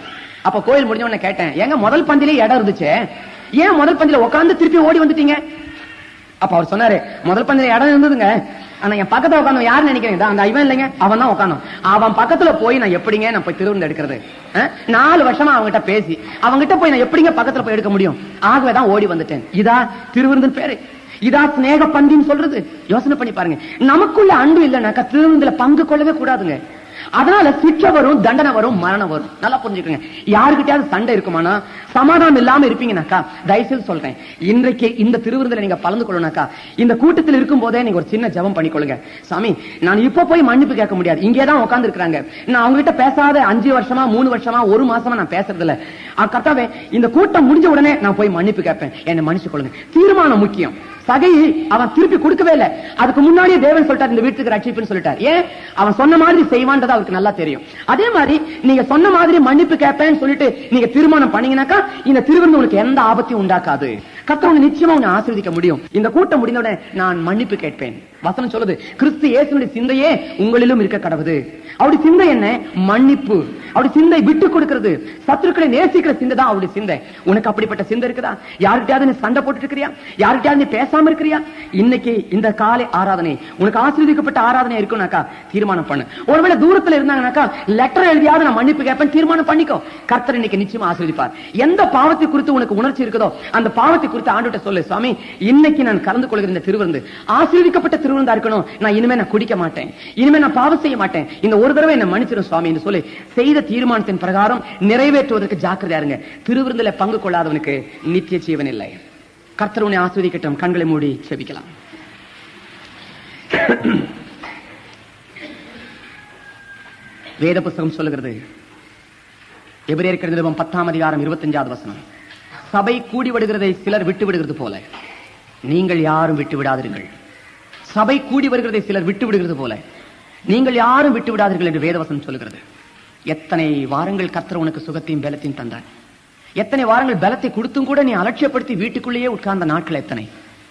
அப்ப கோயில் முடிஞ்ச உடனே கேட்டேன், ஏங்க முதல் பந்திலே இடம் இருந்துச்சு, ஏன் முதல் பந்தில உட்காந்து திருப்பி ஓடி வந்துட்டீங்க? அப்ப அவர் சொன்னாரு, முதல் பந்தில இடம் இருந்ததுங்க, ஆனா என் பக்கத்துல உட்காந்து யாரு நினைக்கிறீங்க, அந்த இவன் இல்லைங்க, அவன் தான் உட்காந்து. அவன் பக்கத்துல போய் நான் எப்படிங்க நான் போய் திருவிருந்து எடுக்கிறது? நாலு வருஷமா அவங்ககிட்ட பேசி அவங்ககிட்ட போய் நான் எப்படிங்க பக்கத்துல போய் எடுக்க முடியும்? ஆகவேதான் ஓடி வந்துட்டேன். இதா திருவிருந்து பேரு, இதா ஸ்நேக பந்தின்னு சொல்றது. யோசனை பண்ணி பாருங்க, நமக்குள்ள அன்பு இல்லைனாக்கா திருவிருந்துல பங்கு கொள்ளவே கூடாதுங்க. அதனால சிற்ற வரும், தண்டனை வரும், மரணம் வரும். நல்லா புரிஞ்சுக்கோங்க. யாருக்கிட்டையாவது சண்டை இருக்குமானா, சமாதானம் இல்லாம இருப்பீங்கனாக்கா, தயவுசெய்து சொல்றேன், இன்றைக்கு இந்த திருவிருந்துல நீங்க பலந்து கொள்ளனாக்கா, இந்த கூட்டத்தில் இருக்கும் போதே நீங்க ஒரு சின்ன ஜெபம் பண்ணிக்கொள்ளுங்க. சாமி, நான் இப்ப போய் மன்னிப்பு கேட்க முடியாது, இங்கேதான் உட்கார்ந்து இருக்காங்க, நான் அவங்க கிட்ட பேசாத அஞ்சு வருஷமா மூணு வருஷமா ஒரு மாசமா நான் பேசுறது இல்ல. கர்த்தாவே, இந்த கூட்டம் முடிஞ்ச உடனே நான் போய் மன்னிப்பு கேட்பேன், என்னை மன்னிச்சு கொள்ளுங்க. தீர்மானம் முக்கியம். சகையை அவன் திருப்பி கொடுக்கவே இல்லை. அதுக்கு முன்னாடியே தேவன் சொல்லிட்டார், இந்த வீட்டுக்கு ரட்சிப்புன்னு சொல்லிட்டார். ஏன்? அவன் சொன்ன மாதிரி செய்வான்றது அவருக்கு நல்லா தெரியும். அதே மாதிரி நீங்க சொன்ன மாதிரி மன்னிப்பு கேட்பேன்னு சொல்லிட்டு நீங்க தீர்மானம் பண்ணீங்கன்னாக்கா, இந்த திருவிருந்து உங்களுக்கு எந்த ஆபத்தையும் உண்டாக்காது. கர்த்தர் நிச்சயமா உன்னை ஆசீர்வதிக்க முடியும். இந்த கூட்டம் முடிந்தவுடனே நான் மன்னிப்பு கேட்பேன். வசனம் சொல்லுது, கிறிஸ்து இயேசுவினுடைய சிந்தையே உங்களிலும் இருக்க கடவுது. அவருடைய சிந்தை என்ன? மன்னிப்பு. அவருடைய சிந்தை விட்டு கொடுக்கிறது, சத்துருக்களை நேசிக்கிற சிந்தை தான் அவருடைய சிந்தை. உனக்கு அப்படிப்பட்ட சிந்தை இருக்குதா? யாருக்கிட்டையாவது நீ சண்டை போட்டு இருக்கிறியா? யாருக்கிட்டையாவது நீ பேசாம இருக்கிறியா? இன்னைக்கு இந்த காலை ஆராதனை உனக்கு ஆசீர்வதிக்கப்பட்ட ஆராதனை இருக்கும்னாக்கா தீர்மானம் பண்ணு. ஒருவேளை தூரத்துல இருந்தாங்கனாக்கா லெட்டர் எழுதியாவது நான் மன்னிப்பு கேட்பேன் தீர்மானம் பண்ணிக்கோ. கர்த்தர் இன்னைக்கு நிச்சயமா ஆசீர்வதிப்பார். எந்த பாவத்தை குறித்து உனக்கு உணர்ச்சி இருக்குதோ அந்த பாவத்தை குறித்து ஆண்டவர்ட்ட சொல்லு, சுவாமி, இன்னைக்கு நான் கலந்து கொள்கிற இந்த திருவிருந்து ஆசீர்வதிக்கப்பட்ட திருவிருந்தா இருக்கணும். நான் இனிமே நான் குடிக்க மாட்டேன், இனிமே நான் பாவம் செய்ய மாட்டேன், இந்த ஒரு தடவை என்ன மன்னிச்சிடும் சுவாமி என்று சொல்லி செய்த தீர்மானத்தின் பிரகாரம் நிறைவேற்றுவதற்கு ஜாக்கிரதையா இருங்க. திருவிருந்துல பங்கு கொள்ளாதவனுக்கு நித்திய ஜீவன் இல்லை. கர்த்தர் உன்னை ஆசீர்வதிக்கட்டும். கண்களை மூடி செபிக்கலாம். வேத புத்தகம் சொல்லுகிறது, எபிரேயர் நிருபம் பத்தாம் அதிகாரம் இருபத்தஞ்சாவது வசனம், சபை கூடி விடுகிறதை சிலர் விட்டு விடுகிறது போல நீங்கள் யாரும் விட்டு விடாதீர்கள். சபை கூடி வருகிறதை சிலர் விட்டு விடுகிறது போல நீங்கள் யாரும் விட்டு விடாதீர்கள் என்று வேதவசனம் சொல்லுகிறது. எத்தனை வாரங்கள் கர்த்தர் உனக்கு சுகத்தையும் பலத்தையும் தந்தார். எத்தனை வாரங்கள் பலத்தை கொடுத்தும் கூட நீ அலட்சியப்படுத்தி வீட்டுக்குள்ளேயே உட்கார்ந்த நாட்கள் எத்தனை.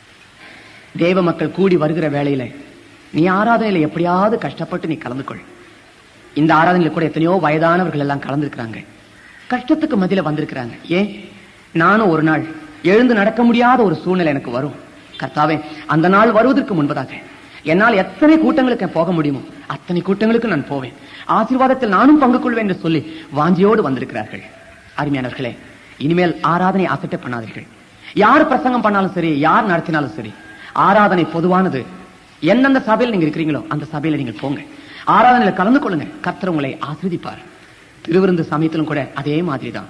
தேவ மக்கள் கூடி வருகிற வேளையில நீ ஆராதனையில எப்படியாவது கஷ்டப்பட்டு நீ கலந்து கொள். இந்த ஆராதனையில கூட எத்தனையோ வயதானவர்கள் எல்லாம் கலந்துருக்கிறாங்க, கஷ்டத்துக்கு மத்தியில வந்திருக்கிறாங்க. ஏன்? நானும் ஒரு நாள் எழுந்து நடக்க முடியாத ஒரு சூழ்நிலை எனக்கு வரும். கர்த்தாவே, அந்த நாள் வருவதற்கு முன்பதாக என்னால் எத்தனை கூட்டங்களுக்கு போக முடியுமோ அத்தனை கூட்டங்களுக்கு நான் போவேன், ஆசீர்வாதத்தில் நானும் பங்கு கொள்வேன் என்று சொல்லி வாஞ்சியோடு வந்திருக்கிறார்கள். அருமையானவர்களே, இனிமேல் ஆராதனை அசட்டை பண்ணாதீர்கள். யார் பிரசங்கம் பண்ணாலும் சரி, யார் நடத்தினாலும் சரி, ஆராதனை பொதுவானது. எந்தெந்த சபையில் நீங்க இருக்கிறீங்களோ அந்த சபையில நீங்கள் போங்க, ஆராதனையில கலந்து கொள்ளுங்க. கர்த்தர் உங்களை ஆசீர்வதிப்பார். திருவிருந்து சமயத்திலும் கூட அதே மாதிரிதான்.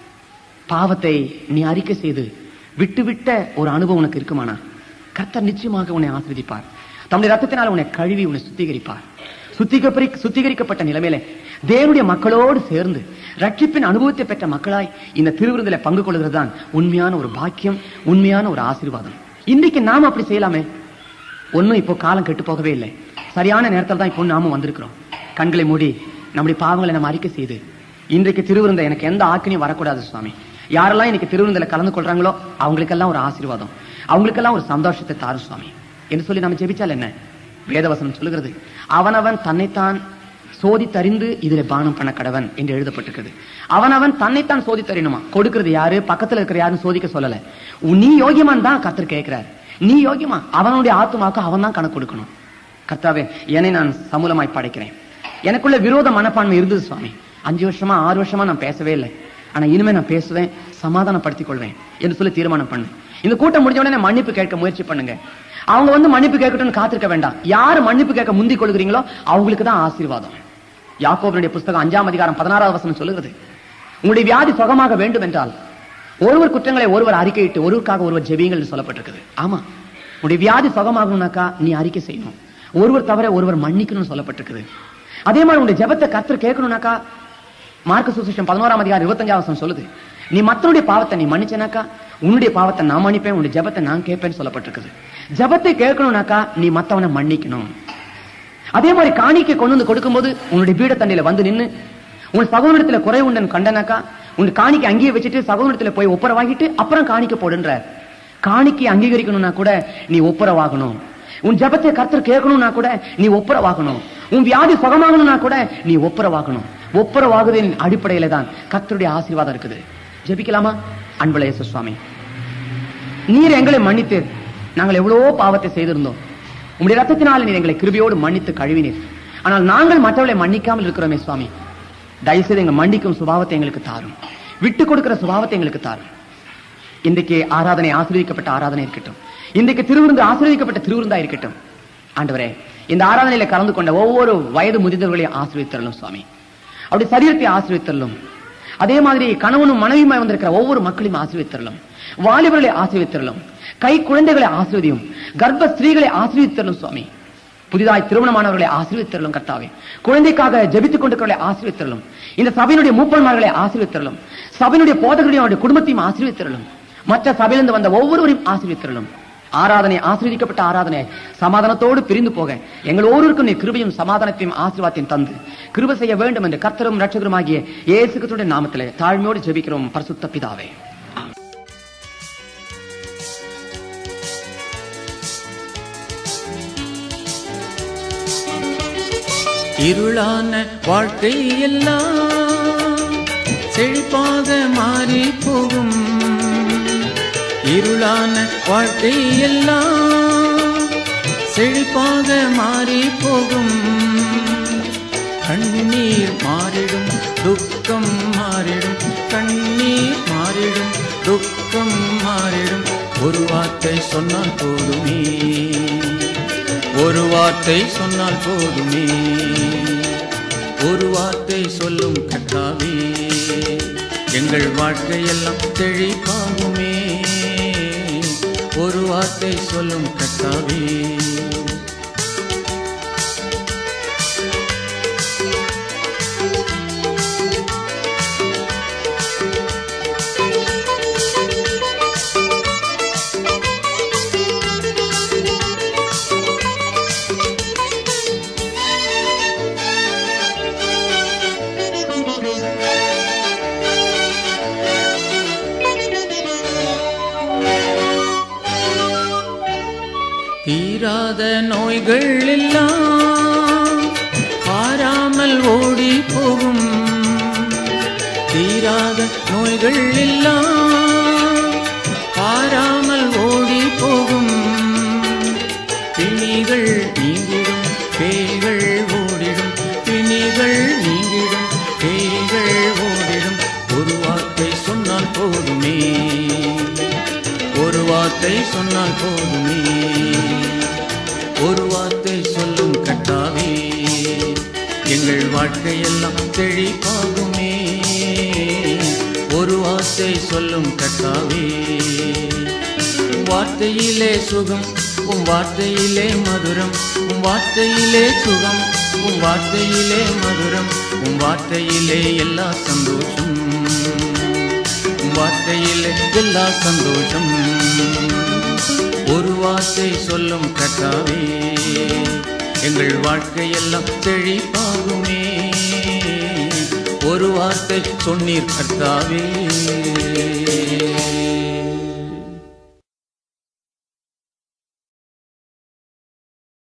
பாவத்தை நீ அறிக்கை செய்து விட்டு விட்ட ஒரு அனுபவம் உனக்கு இருக்குமானா கர்த்தர் நிச்சயமாக உன்னை ஆசீர்வதிப்பார். தம்முடைய ரத்தத்தினால் உன்னை கழுவி உன்னை சுத்திகரிப்பார். சுத்திகரி சுத்திகரிக்கப்பட்ட நிலைமையில தேவனுடைய மக்களோடு சேர்ந்து ரட்சிப்பின் அனுபவத்தை பெற்ற மக்களாய் இந்த திருவிருந்தில பங்கு கொள்கிறது தான் உண்மையான ஒரு பாக்கியம், உண்மையான ஒரு ஆசீர்வாதம். இன்றைக்கு நாம அப்படி செய்யலாமே? ஒன்னும் இப்போ காலம் கெட்டு போகவே இல்லை. சரியான நேரத்தில் தான் இப்போ நாமும் வந்திருக்கிறோம். கண்களை மூடி நம்முடைய பாவங்களை நம்ம அறிக்கை செய்து, இன்றைக்கு திருவிருந்த எனக்கு எந்த ஆக்கினியும் வரக்கூடாது சுவாமி, யாரெல்லாம் இன்னைக்கு திருவிருந்தில கலந்து கொள்றாங்களோ அவங்களுக்கெல்லாம் ஒரு ஆசீர்வாதம், அவங்களுக்கெல்லாம் ஒரு சந்தோஷத்தை தாரு சுவாமி என்று சொல்லி நம்ம ஜெபிச்சால் என்ன? வேதவசனம் சொல்லுகிறது, அவனவன் தன்னைத்தான் சோதித்தறிந்து இதுல பானம் பண்ண கடவன் என்று எழுதப்பட்டிருக்கிறது. அவனவன் தன்னைத்தான் சோதித்தறியணுமா? கொடுக்கிறது யாரு? பக்கத்துல இருக்கிற யாருன்னு சோதிக்க சொல்லல. நீ யோகியமான் தான் கர்த்தர் கேட்கிறார். நீ யோகியமா? அவனுடைய ஆத்மாவுக்கு அவன் தான் கணக்கு கொடுக்கணும். கர்த்தாவே, என்னை நான் சமூலமாய் படைக்கிறேன். எனக்குள்ள விரோத மனப்பான்மை இருந்தது சுவாமி, அஞ்சு வருஷமா ஆறு வருஷமா நான் பேசவே இல்லை, ஆனா இனிமே நான் பேசுவேன், சமாதானப்படுத்திக் கொள்வேன் என்று சொல்லி தீர்மானம் பண்ணு. இந்த கூட்டம் முடிஞ்ச உடனே மன்னிப்பு கேட்க முயற்சி பண்ணுங்க. அவங்க வந்து மன்னிப்பு கேட்கட்டும்னு காத்திருக்க வேண்டாம். யாரு மன்னிப்பு கேட்க முந்தி கொள்கிறீங்களோ அவங்களுக்கு தான் ஆசீர்வாதம். யாக்கோபுடைய புத்தகம் அஞ்சாம் அதிகாரம் பதினாறாவது வசனம் சொல்லுகிறது, உங்களுடைய வியாதி சுகமாக வேண்டும் என்றால் ஒருவர் குற்றங்களை ஒருவர் அறிக்கையிட்டு ஒருவருக்காக ஒருவர் ஜெபியுங்கள் சொல்லப்பட்டிருக்குது. ஆமா, உங்களுடைய வியாதி சுகமாகணும்னாக்கா நீ அறிக்கை செய்யணும், ஒருவர் தவிர ஒருவர் மன்னிக்கணும்னு சொல்லப்பட்டிருக்குது. அதே மாதிரி உங்களுடைய ஜெபத்தை கர்த்தர் கேட்கணும்னாக்கா மார்க்கு சுவிசேஷம் பதினோராம் அதிகாரம் இருபத்தஞ்சாவது வசனம் சொல்லுது, நீ மத்தனுடைய பாவத்தை நீ மன்னிச்சனாக்கா உன்னுடைய பாவத்தை நான் மன்னிப்பேன், உன்னுடைய ஜெபத்தை நான் கேட்பேன்னு சொல்லப்பட்டிருக்குது. ஜெபத்தை கேட்கணும்னாக்கா நீ மத்தவனை மன்னிக்கணும். அதே மாதிரி காணிக்கை கொண்டு வந்து கொடுக்கும் போது உன்னுடைய பீட தண்டையில வந்து நின்று உன் சகோதரத்துல குறை உண்டன் கண்டனாக்கா உன் காணிக்கை அங்கேயே வச்சுட்டு சகோதரத்துல போய் ஒப்புரவாகிட்டு அப்புறம் காணிக்க போடுன்ற. காணிக்கை அங்கீகரிக்கணும்னா கூட நீ ஒப்புரவாகணும். உன் ஜெபத்தை கர்த்தர் கேட்கணும்னா கூட நீ ஒப்புரவாகணும். உன் வியாதி சுகமாகணும்னா கூட நீ ஒப்புரவாகணும். ஒப்புரவாகுதின் அடிப்படையில தான் கர்த்தருடைய ஆசீர்வாதம் இருக்குது. ஜெபிக்கலாமா? அன்புள்ள இயேசு சுவாமி, நீர் எங்களை மன்னித்தீர். நாங்கள் எவ்வளவோ பாவத்தை செய்திருந்தோம். உம்முடைய ரத்தத்தினால் நீர் எங்களை கிருபையோடு மன்னித்து கழுவினீர். ஆனால் நாங்கள் மற்றவர்களை மன்னிக்காமல் இருக்கிறோமே சுவாமி, தயவுசெய்து எங்க மன்னிக்கும் சுபாவத்தை எங்களுக்கு தாரும். விட்டு கொடுக்கிற சுபாவத்தை எங்களுக்கு தாரும். இன்றைக்கு ஆராதனை ஆசீர்வதிக்கப்பட்ட ஆராதனை இருக்கட்டும். இன்றைக்கு திருவிருந்து ஆசீர்வதிக்கப்பட்ட திருவிருந்தா இருக்கட்டும். ஆண்டவரே, இந்த ஆராதனையில கலந்து கொண்ட ஒவ்வொரு வயது முதிர்ந்தவர்களையும் ஆசீர்வதித்தரலும் சுவாமி. அப்படி சரீரத்தை ஆசீர்வதித்தரலும். அதே மாதிரி கணவனும் மனைவியுமாய் வந்திருக்கிற ஒவ்வொரு மக்களையும் ஆசீர்வதித்தரலும். வாலிபர்களை ஆசீர்வதித்தரலும். கை குழந்தைகளை ஆசீர்வதியும். கர்ப்ப ஸ்திரீகளை ஆசீர்வதித்தரலும் சுவாமி. புதிதாய் திருமணமானவர்களை ஆசீர்வதித்தரலும் கர்த்தாவே. குழந்தைக்காக ஜெபித்துக் கொண்டிருக்கிறவர்களை ஆசீர்வதித்தரலும். இந்த சபையினுடைய மூப்பன்மார்களை ஆசீர்வதித்தரலும். சபையினுடைய போதகர்களையும் அவருடைய குடும்பத்தையும் ஆசீர்வதித்தரலும். மற்ற சபையிலிருந்து வந்த ஒவ்வொருவரையும் ஆசீர்வதித்தரலும். ஆராதனை ஆசீர்வதிக்கப்பட்ட ஆராதனை சமாதானத்தோடு பிரிந்து போக எங்கள் ஒவ்வொருவருக்கும் நீ கிருபையும் சமாதானத்தையும் ஆசீர்வாதத்தையும் தந்து கிருபை செய்ய வேண்டும் என்று கர்த்தரும் இரட்சகருமாகிய இயேசு கிறிஸ்துவின் நாமத்திலே தாழ்மையோடு ஜெபிக்கிறோம் பரிசுத்த பிதாவே. இருளான வாழ்க்கை எல்லாம் செழிப்பாக மாறி போகும். இருளான வாழ்க்கை எல்லாம் செழிப்பாக மாறி போகும். கண்ணீர் மாறிடும், துக்கம் மாறிடும். கண்ணீர் மாறிடும், துக்கம் மாறிடும். ஒரு வார்த்தை சொன்னால் போதுமே, ஒரு வார்த்தை சொன்னால் போதுமே. ஒரு வார்த்தை சொல்லும் கர்த்தாவே, எங்கள் வாழ்க்கையெல்லாம் செழிப்பாகுமே. ஒரு வார்த்தை சொல்லும் கர்த்தாவே. தீராத நோய்கள் எல்லாம் பாராமல் ஓடி போகும். தீராத நோய்கள் எல்லாம் பாராமல் ஓடி போகும். பிணிகள் நீங்கிடும், பேய்கள் ஓடிடும். பிணிகள் நீங்கிடும், பேய்கள் ஓடிடும். ஒரு வார்த்தை சொன்னால் போதுமே, ஒரு வார்த்தை சொன்னால் போதுமே. ஒரு வார்த்தை சொல்லும் கர்த்தாவே, எங்கள் வாழ்க்கையெல்லாம் செழிப்பாகுமே. ஒரு வார்த்தை சொல்லும் கர்த்தாவே. வார்த்தையிலே சுகம், உம் வார்த்தையிலே மதுரம். உம் வார்த்தையிலே சுகம், உம் வார்த்தையிலே மதுரம். உம் வார்த்தையிலே எல்லா சந்தோஷம், உம் வார்த்தையிலே எல்லா சந்தோஷம். ஒரு வார்த்தை சொல்லும் கர்த்தாவே, எங்கள் வாழ்க்கையெல்லாம் செழிப்பாகுமே. ஒரு வார்த்தை சொன்னீர் கர்த்தாவே.